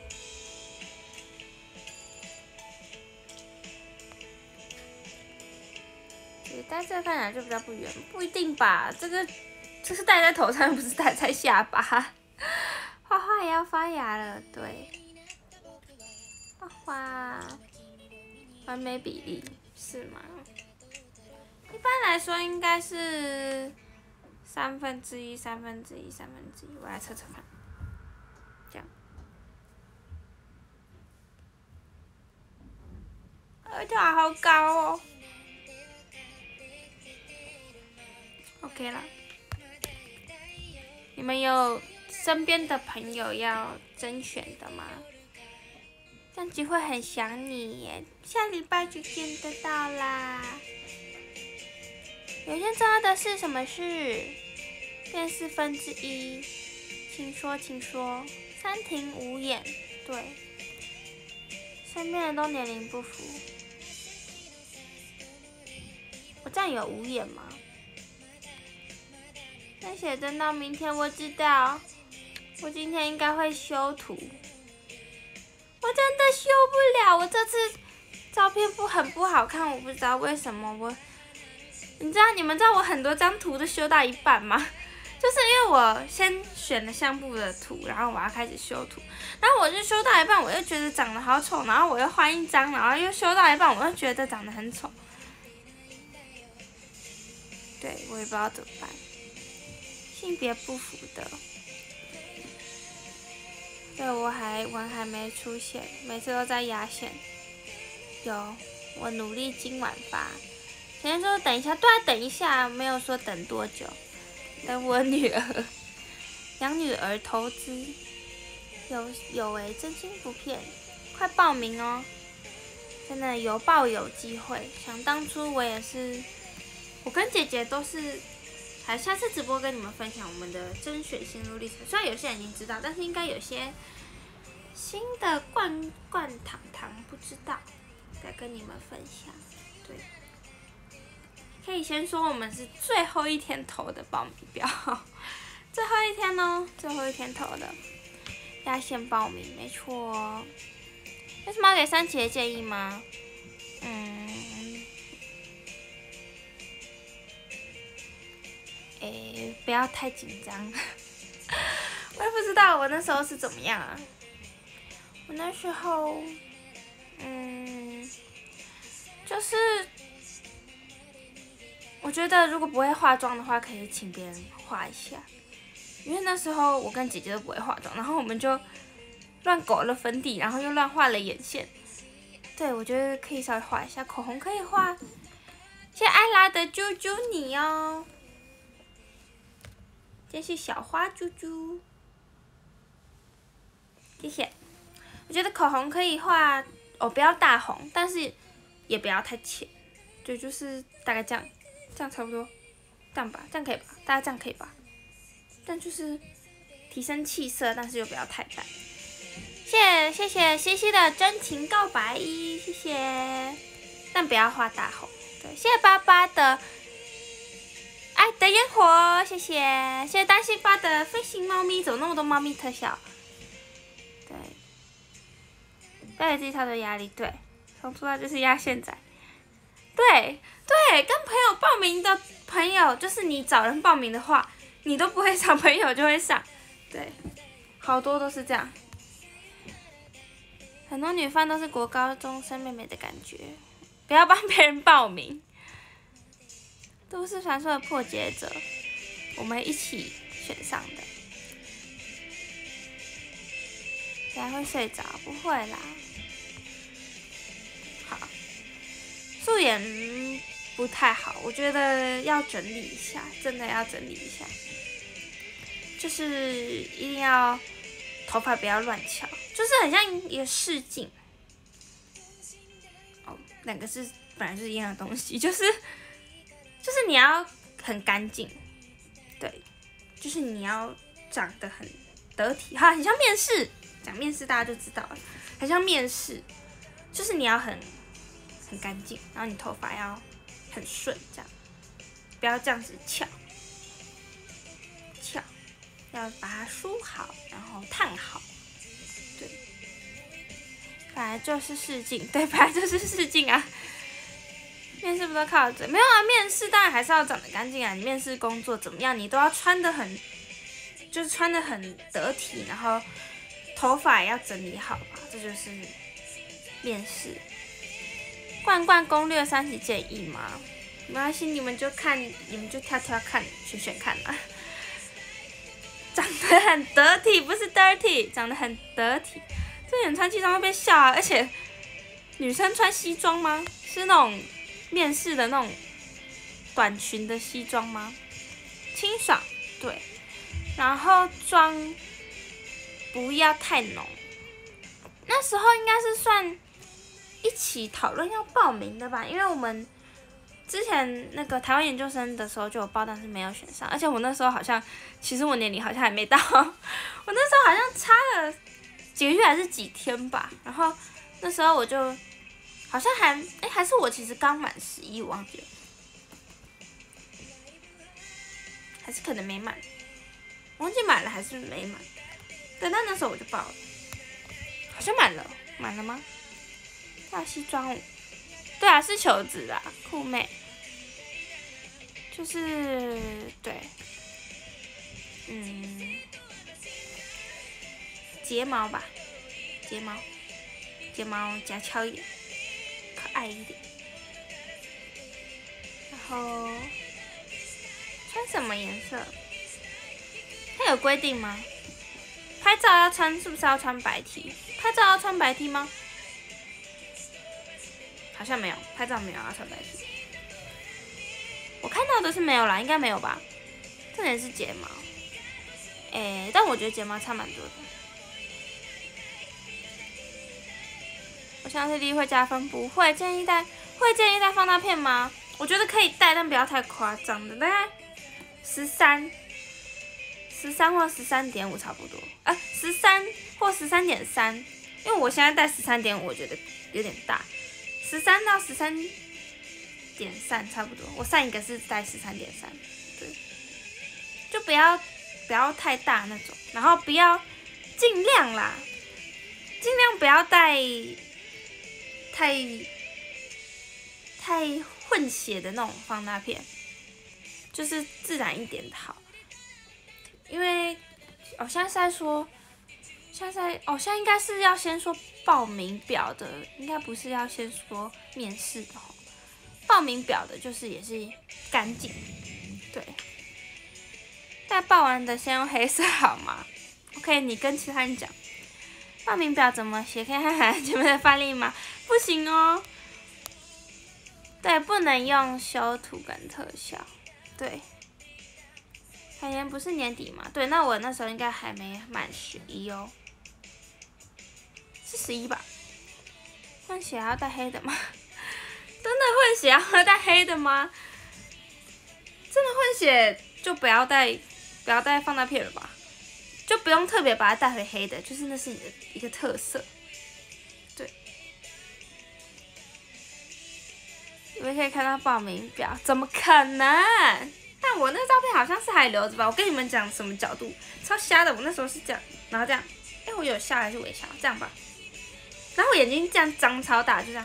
对，戴这个看起来就比较不圆，不一定吧？这是戴在头上，又不是戴在下巴。花花也要发芽了，对。花花，完美比例是吗？一般来说应该是1/3、1/3、1/3，我来测测看。这样，头好高哦。OK 啦，你们有身边的朋友要甄选的吗？这样子会很想你耶，下礼拜就见得到啦。有件重要的事，什么事？变1/4，请说，请说。3庭5眼，对。 身边人都年龄不符。我这样有无眼吗？那写真到明天，我知道。我今天应该会修图。我真的修不了，我这次照片很不好看，我不知道为什么。你们知道我很多张图都修到一半吗？就是因为我先选了相簿的图，然后我要开始修图，然后我就修到一半，我又觉得长得好丑，然后我又换一张，然后又修到一半，我又觉得长得很丑。对，我也不知道怎么办。性别不符的。对，文还没出现，每次都在压线。有，我努力今晚发。前天说等一下，对啊，等一下，没有说等多久。等我女儿，养女儿投资，有真心不骗，快报名哦！真的有报有机会。想当初我也是，我跟姐姐都是，下次直播跟你们分享我们的甄选心路历程。虽然有些人已经知道，但是应该有些新的灌糖不知道，再跟你们分享。对。可以先说我们是最后一天投的报名表，最后一天哦，最后一天投的，压线报名，没错哦。有什么要给三姐的建议吗？不要太紧张。我也不知道我那时候是怎么样啊。我那时候，就是我觉得如果不会化妆的话，可以请别人画一下。因为那时候我跟姐姐都不会化妆，然后我们就乱勾了粉底，然后又乱画了眼线。对，我觉得可以稍微画一下，口红可以画。谢谢艾拉的啾啾你哦，这是小花啾啾，谢谢。我觉得口红可以画不要大红，但是也不要太浅，对，就是大概这样。这样差不多，这样吧，这样可以吧？大家这样可以吧？但就是提升气色，但是又不要太淡。谢谢西西的真情告白，谢谢。但不要画大红。对，谢谢爸爸的爱的烟火，谢谢单心发的飞行猫咪，怎么那么多猫咪特效？对，不要给自己太多压力。对，从出道就是压线仔。对，跟朋友报名的朋友，就是你找人报名的话，你都不会上，朋友就会上。对，好多都是这样。很多女fan都是国高中生妹妹的感觉，不要帮别人报名。都市传说的破解者，我们一起选上的。等下会睡着？不会啦。好。素颜不太好，我觉得要整理一下，真的要整理一下。就是一定要头发不要乱翘，就是很像一个试镜。两个是本来就是一样的东西，就是你要很干净，对，就是你要长得很得体，哈，很像面试。讲面试大家就知道了，很像面试，就是你要很干净，然后你头发要很顺，这样，不要这样子翘，要把它梳好，然后烫好，对，本来就是试镜，对，本来就是试镜啊。面试不都靠嘴？没有啊，面试当然还是要长得干净啊。你面试工作怎么样，你都要穿得很得体，然后头发也要整理好吧，这就是面试。罐攻略30建议吗？没关系，你们就挑看，选看啊。长得很得体，不是 dirty， 长得很得体。这人穿西装会被笑啊，而且女生穿西装吗？是那种面试的那种短裙的西装吗？清爽，对。然后妆不要太浓。那时候应该是算一起讨论要报名的吧，因为我们之前那个台湾研究生的时候就有报，但是没有选上。而且我那时候好像，其实我年龄好像还没到，我那时候好像差了几个月还是几天吧。然后那时候我就好像还是我其实刚满11，我忘记了，还是可能没满，忘记满了还是没满。对，那时候我就报了，好像满了吗？大西装舞，对啊，是求子啦，酷妹，就是对，睫毛吧，睫毛加翘一点，可爱一点。然后穿什么颜色？它有规定吗？拍照要穿，是不是要穿白 T？ 拍照要穿白 T 吗？好像没有，拍照没有要穿白 T。我看到的是没有啦，应该没有吧？重点是睫毛，但我觉得睫毛差蛮多的。我相信弟会加分，不会建议带放大片吗？我觉得可以带，但不要太夸张的，大概13或13.5差不多，13或13.3，因为我现在带13.5，我觉得有点大，13到13.3差不多。我上一个是带13.3，对，就不要太大那种，然后尽量不要带太混血的那种放大片，就是自然一点的好。因为我现在是在说，现在应该是要先说报名表的，应该不是要先说面试的吼。报名表的就是也是干净，对。但报完的先用黑色好吗 ？OK， 你跟其他人讲。报名表怎么写？可以看看前面的范例吗？不行哦。对，不能用修图跟特效。对。海盐不是年底吗？对，那我那时候应该还没满11哦。是11吧？混血要带黑的吗？真的混血要带黑的吗？真的混血就不要带放大片了吧？就不用特别把它带回黑的，就是那是你的一个特色。对，你们可以看到报名表，怎么可能？但我那个照片好像是还留着吧？我跟你们讲什么角度，超瞎的。我那时候是这样，然后这样，我有笑还是微笑？这样吧。然后我眼睛这样张超大，就这样。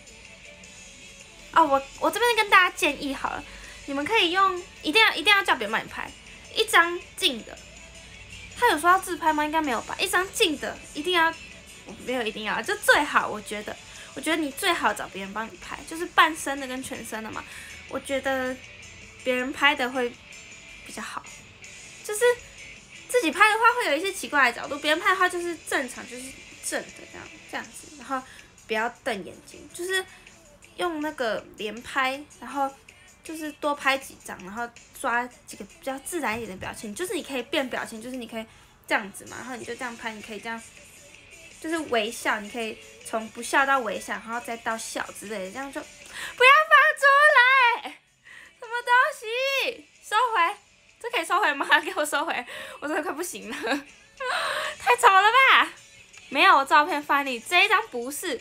我这边跟大家建议好了，你们可以用，一定要叫别人帮你拍一张近的。他有说要自拍吗？应该没有吧。一张近的一定要，没有一定要，就最好。我觉得你最好找别人帮你拍，就是半身的跟全身的嘛。我觉得别人拍的会比较好，就是自己拍的话会有一些奇怪的角度，别人拍的话就是正常，就是正的这样子，然后不要瞪眼睛，就是用那个连拍，然后就是多拍几张，然后抓几个比较自然一点的表情，就是你可以变表情，就是你可以这样子嘛，然后你就这样拍，你可以这样，就是微笑，你可以从不笑到微笑，然后再到笑之类的，这样就不要放出来，什么东西，收回，这可以收回吗？给我收回，我真的快不行了，太丑了吧？没有照片范例，这一张不是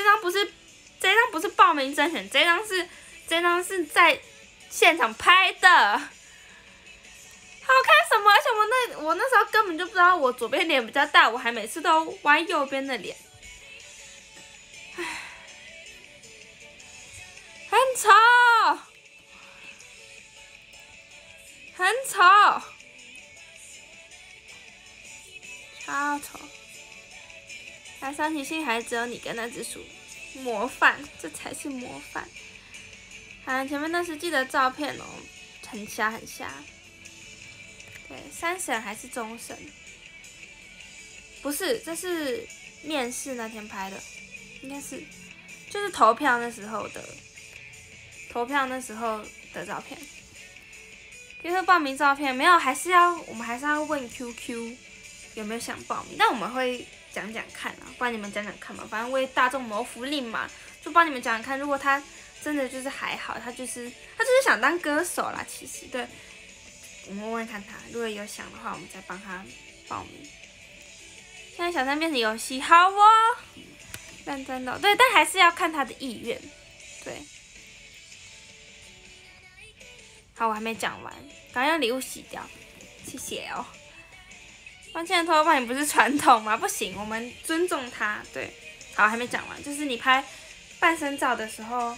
报名甄选，这张是在现场拍的，好看什么？而且我那时候根本就不知道我左边脸比较大，我还每次都歪右边的脸，很丑，很丑，超丑。来三体性还只有你跟那只鼠，模范，这才是模范。前面那实际的照片哦，很瞎很瞎。对，3审还是终审？不是，这是面试那天拍的，应该是，就是投票那时候的照片。QQ 报名照片没有，我们还是要问 QQ 有没有想报名，但我们会讲看啊，不然你们讲看嘛，反正为大众谋福利嘛，就帮你们讲看。如果他真的就是还好，他就是想当歌手啦，其实对，我们问问看他，如果有想的话，我们再帮他报名。现在小三变成游戏，好哦， 认真的，对，但还是要看他的意愿，对。好，我还没讲完，刚用礼物洗掉，谢谢哦。抱歉，偷拍你不是传统吗？不行，我们尊重他。对，好，还没讲完，就是你拍半身照的时候，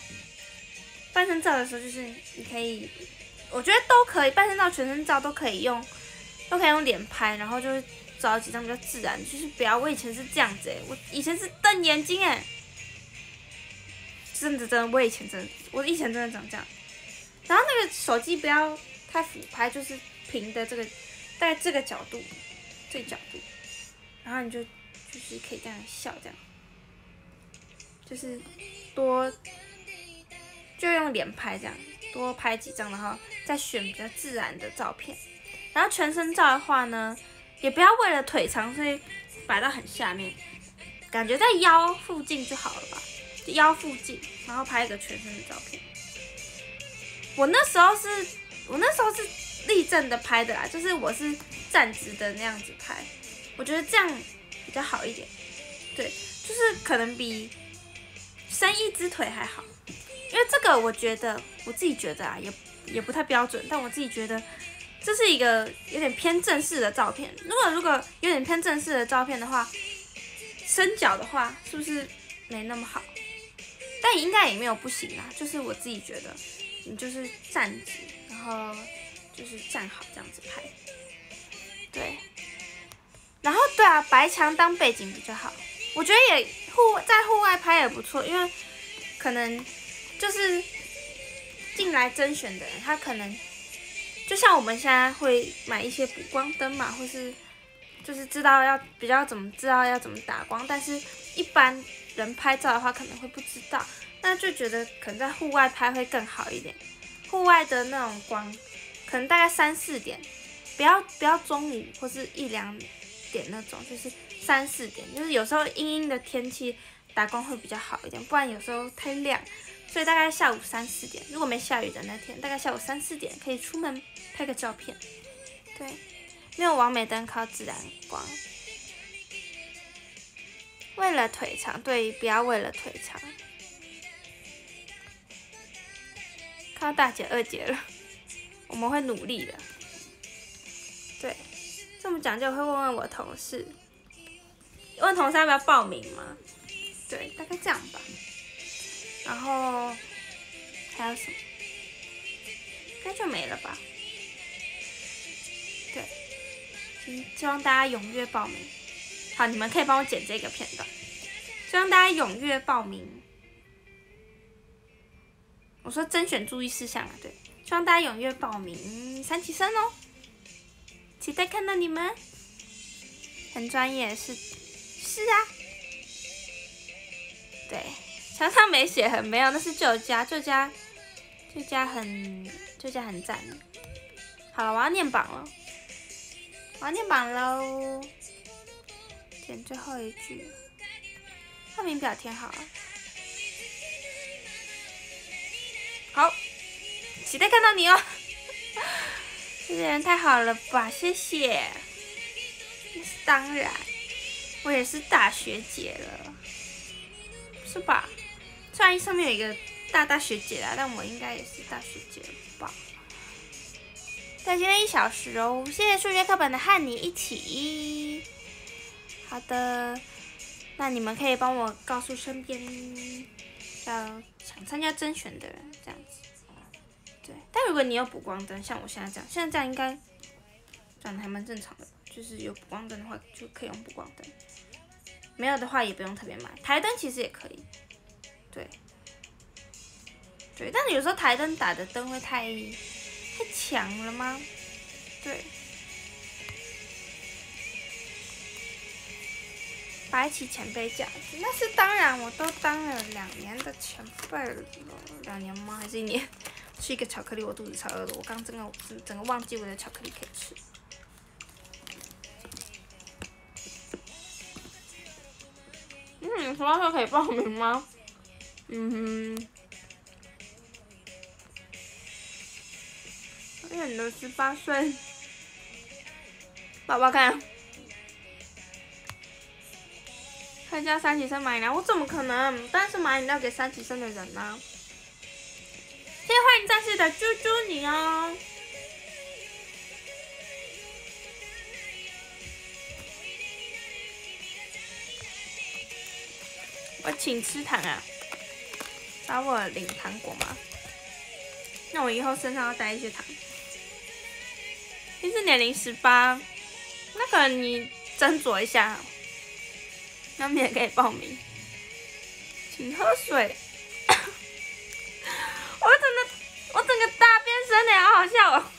就是你可以，我觉得都可以，半身照、全身照都可以用脸拍，然后就是找几张比较自然，就是不要。我以前是这样子我以前是瞪眼睛真的，我以前真的长这样。然后那个手机不要太俯拍，就是平的这个，大概这个角度，然后你就是可以这样笑，这样，就是就用脸拍这样，多拍几张，然后再选比较自然的照片。然后全身照的话呢，也不要为了腿长所以摆到很下面，感觉在腰附近就好了吧，就腰附近，然后拍一个全身的照片。我那时候是立正的拍的啦，就是我是站直的那样子拍，我觉得这样比较好一点。对，就是可能比伸一只腿还好，因为这个我自己觉得啊，也不太标准，但我自己觉得这是一个有点偏正式的照片。如果有点偏正式的照片的话，伸脚的话是不是没那么好？但应该也没有不行啦，就是我自己觉得，你就是站直，然后就是站好这样子拍，对。然后对啊，白墙当背景比较好，我觉得在户外拍也不错，因为可能就是进来甄选的人，他可能就像我们现在会买一些补光灯嘛，或是就是知道要怎么打光，但是一般人拍照的话可能会不知道，那就觉得可能在户外拍会更好一点。户外的那种光，可能大概3、4点，不要中午或是1、2点那种，就是3、4点，就是有时候阴阴的天气打光会比较好一点，不然有时候太亮，所以大概下午3、4点，如果没下雨的那天，大概下午3、4点可以出门拍个照片。对，没有完美灯，靠自然光。为了腿长，对，不要为了腿长。看到大姐、二姐了，我们会努力的。对，这么讲究会问我同事，问同事要不要报名吗？对，大概这样吧。然后还有什么？应该就没了吧。对，希望大家踊跃报名。好，你们可以帮我剪这个片段。希望大家踊跃报名。我说甄选注意事项啊，对，希望大家踊跃报名3期生哦，期待看到你们。很专业，是啊，对，墙上没写很没有，那是旧家很赞。好了，我要念榜喽，填最后一句，报名表填好了。好，期待看到你哦！这些人太好了吧，谢谢。当然，我也是大学姐了，是吧？虽然上面有一个大学姐啦，但我应该也是大学姐了吧？再见1小时哦，谢谢数学课本的和你一起。好的，那你们可以帮我告诉身边想参加甄选的人，这样子。对，但如果你有补光灯，像我现在这样应该长得还蛮正常的，就是有补光灯的话就可以用补光灯，没有的话也不用特别买。台灯其实也可以，对，但是有时候台灯打的灯会太强了吗？对。白起前辈价值，那是当然，我都当了2年的前辈了，2年吗？还是1年？吃一个巧克力，我肚子超饿的，我刚整个忘记我的巧克力可以吃。什么时候可以报名吗？因为你都18岁，爸爸看。 才叫三级生买饮料，我怎么可能？当然是买饮料给三级生的人啦、谢谢欢迎战士的猪猪你哦。我请吃糖啊，找我领糖果吗？那我以后身上要带一些糖。你是年龄18，那个你斟酌一下，那你也可以报名。请喝水。我整个大变身的，好好笑哦。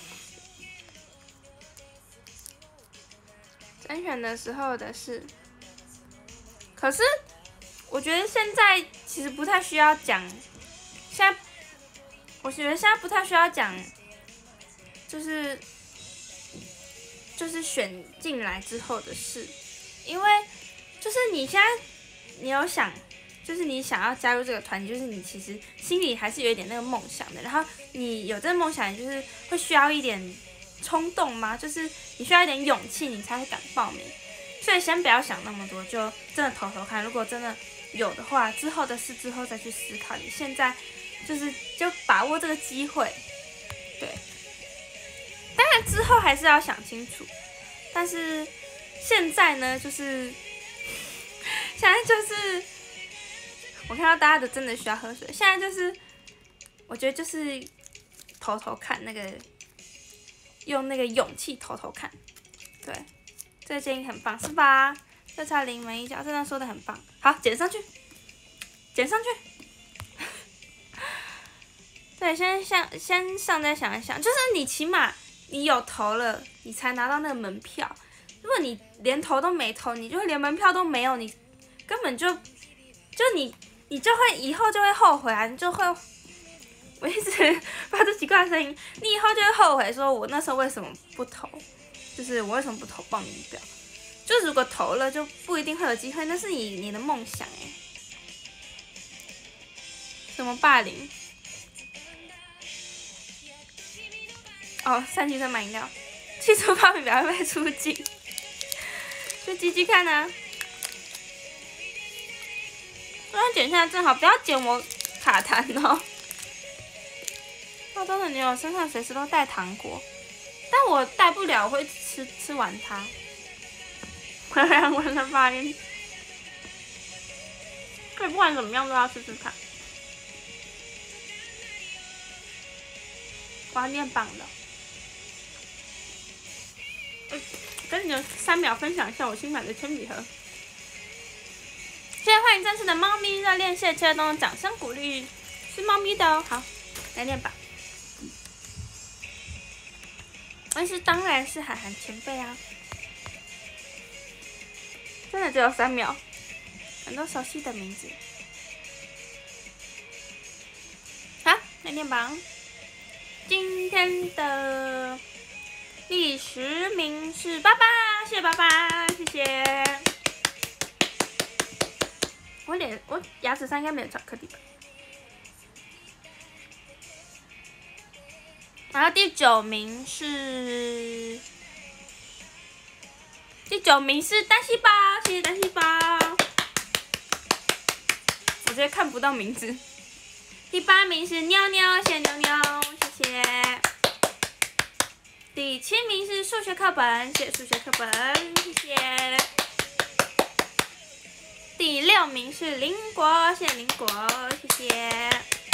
甄选的时候的事，可是我觉得现在其实不太需要讲，我觉得现在不太需要讲，就是选进来之后的事，因为就是你现在你有想，就是你想要加入这个团体，就是你其实心里还是有一点那个梦想的，然后你有这个梦想，就是会需要一点冲动吗？就是你需要一点勇气，你才会敢报名。所以先不要想那么多，就真的投看。如果真的有的话，之后的事之后再去思考。你现在就把握这个机会，对。当然之后还是要想清楚，但是现在呢，现在我看到大家都真的需要喝水。现在我觉得就是投看那个，用那个勇气投看，对，这个建议很棒，是吧？这差临门一脚，真的说的很棒。好，剪上去。对，先上再想一想，就是你起码你有投了，你才拿到那个门票。如果你连投都没投，你就连门票都没有，你根本就你就会以后就会后悔啊，你就会，我一直发出奇怪的声音，你以后就会后悔，说我那时候为什么不投，就是我为什么不投报名表？就如果投了，就不一定会有机会，那是你的梦想哎。什么霸凌？哦，3级生买饮料，去除报名表会被出境，就继续看啊。突然剪下来正好，不要剪我卡痰哦。澳洲的女友身上随时都带糖果，但我带不了，我会吃完它。我让我的发音，所以不管怎么样都要试试看。我要念榜了。跟你们3秒分享一下我新买的铅笔盒。现在欢迎正式的猫咪热恋谢切东，掌声鼓励，是猫咪的哦。好，来念吧。但是当然是涵涵前辈啊，真的只有3秒，很多熟悉的名字。好，来念吧。今天的第10名是爸爸，谢谢爸爸，谢谢。我牙齿上应该没有巧克力吧？然后第9名是单细胞，谢谢单细胞。我直接看不到名字。第8名是妞妞，谢谢妞妞，谢谢。第7名是数学课本，谢谢数学课本，谢谢。第6名是邻国，谢谢邻国，谢谢。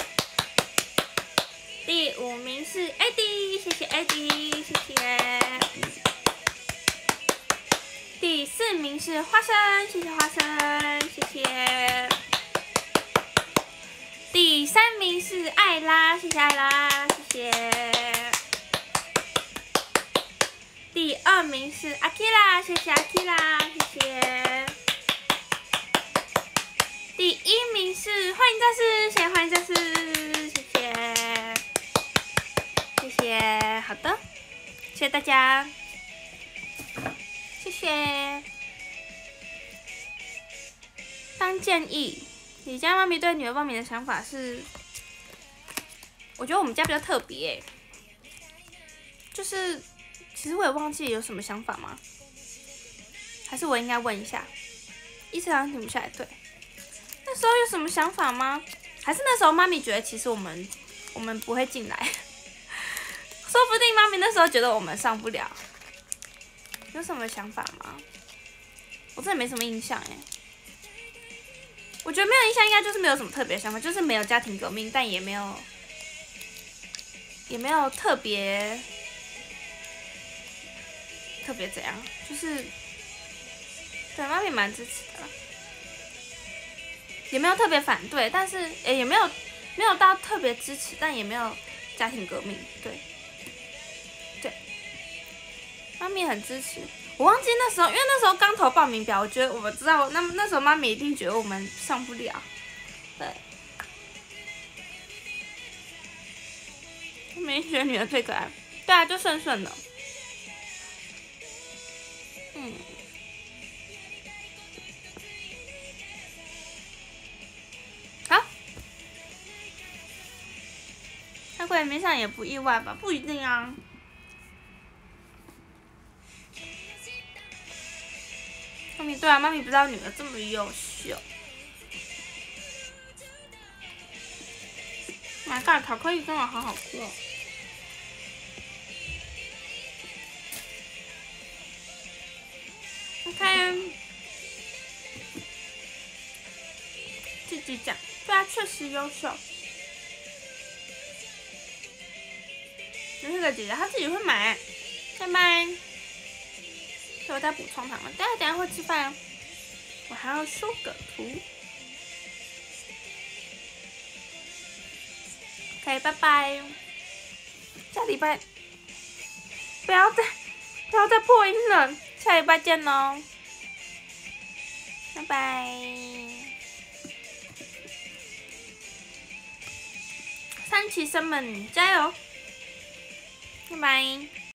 第5名是 AD， 谢谢 AD， 谢谢。第4名是花生，谢谢花生，谢谢。第3名是艾拉，谢谢艾拉，谢谢。第2名是阿 Kira， 谢谢阿 Kira， 谢谢。第1名是欢迎战士，谢谢欢迎战士，谢谢，谢谢，好的，谢谢大家，谢谢。当建议，你家妈咪对女儿报名的想法是，我觉得我们家比较特别，就是其实我也忘记有什么想法吗？还是我应该问一下？ 一时好像停不下来。对，那时候有什么想法吗？还是那时候妈咪觉得其实我们不会进来，说不定妈咪那时候觉得我们上不了。有什么想法吗？我真的没什么印象哎。我觉得没有印象，应该就是没有什么特别的想法，就是没有家庭革命，但也没有特别怎样，就是对妈咪蛮支持的啦，也没有特别反对，但是也没有到特别支持，但也没有家庭革命，对，妈咪很支持。我忘记那时候，因为那时候刚投报名表，我觉得我知道，那时候妈咪一定觉得我们上不了，对。没觉得女儿最可爱，对啊，就顺顺的，好，他会没上也不意外吧？不一定啊。妈咪对啊，妈咪不知道女儿这么优秀。My God， 巧克力真的好好吃哦。OK， 自己讲，对啊，确实优秀。就是个姐姐，她自己会买。拜拜。所以我再补充糖了，等一下会吃饭，我还要修个图。OK， 拜拜。下礼拜不要再破音了，下礼拜见喽，拜拜。三期生们加油，拜拜。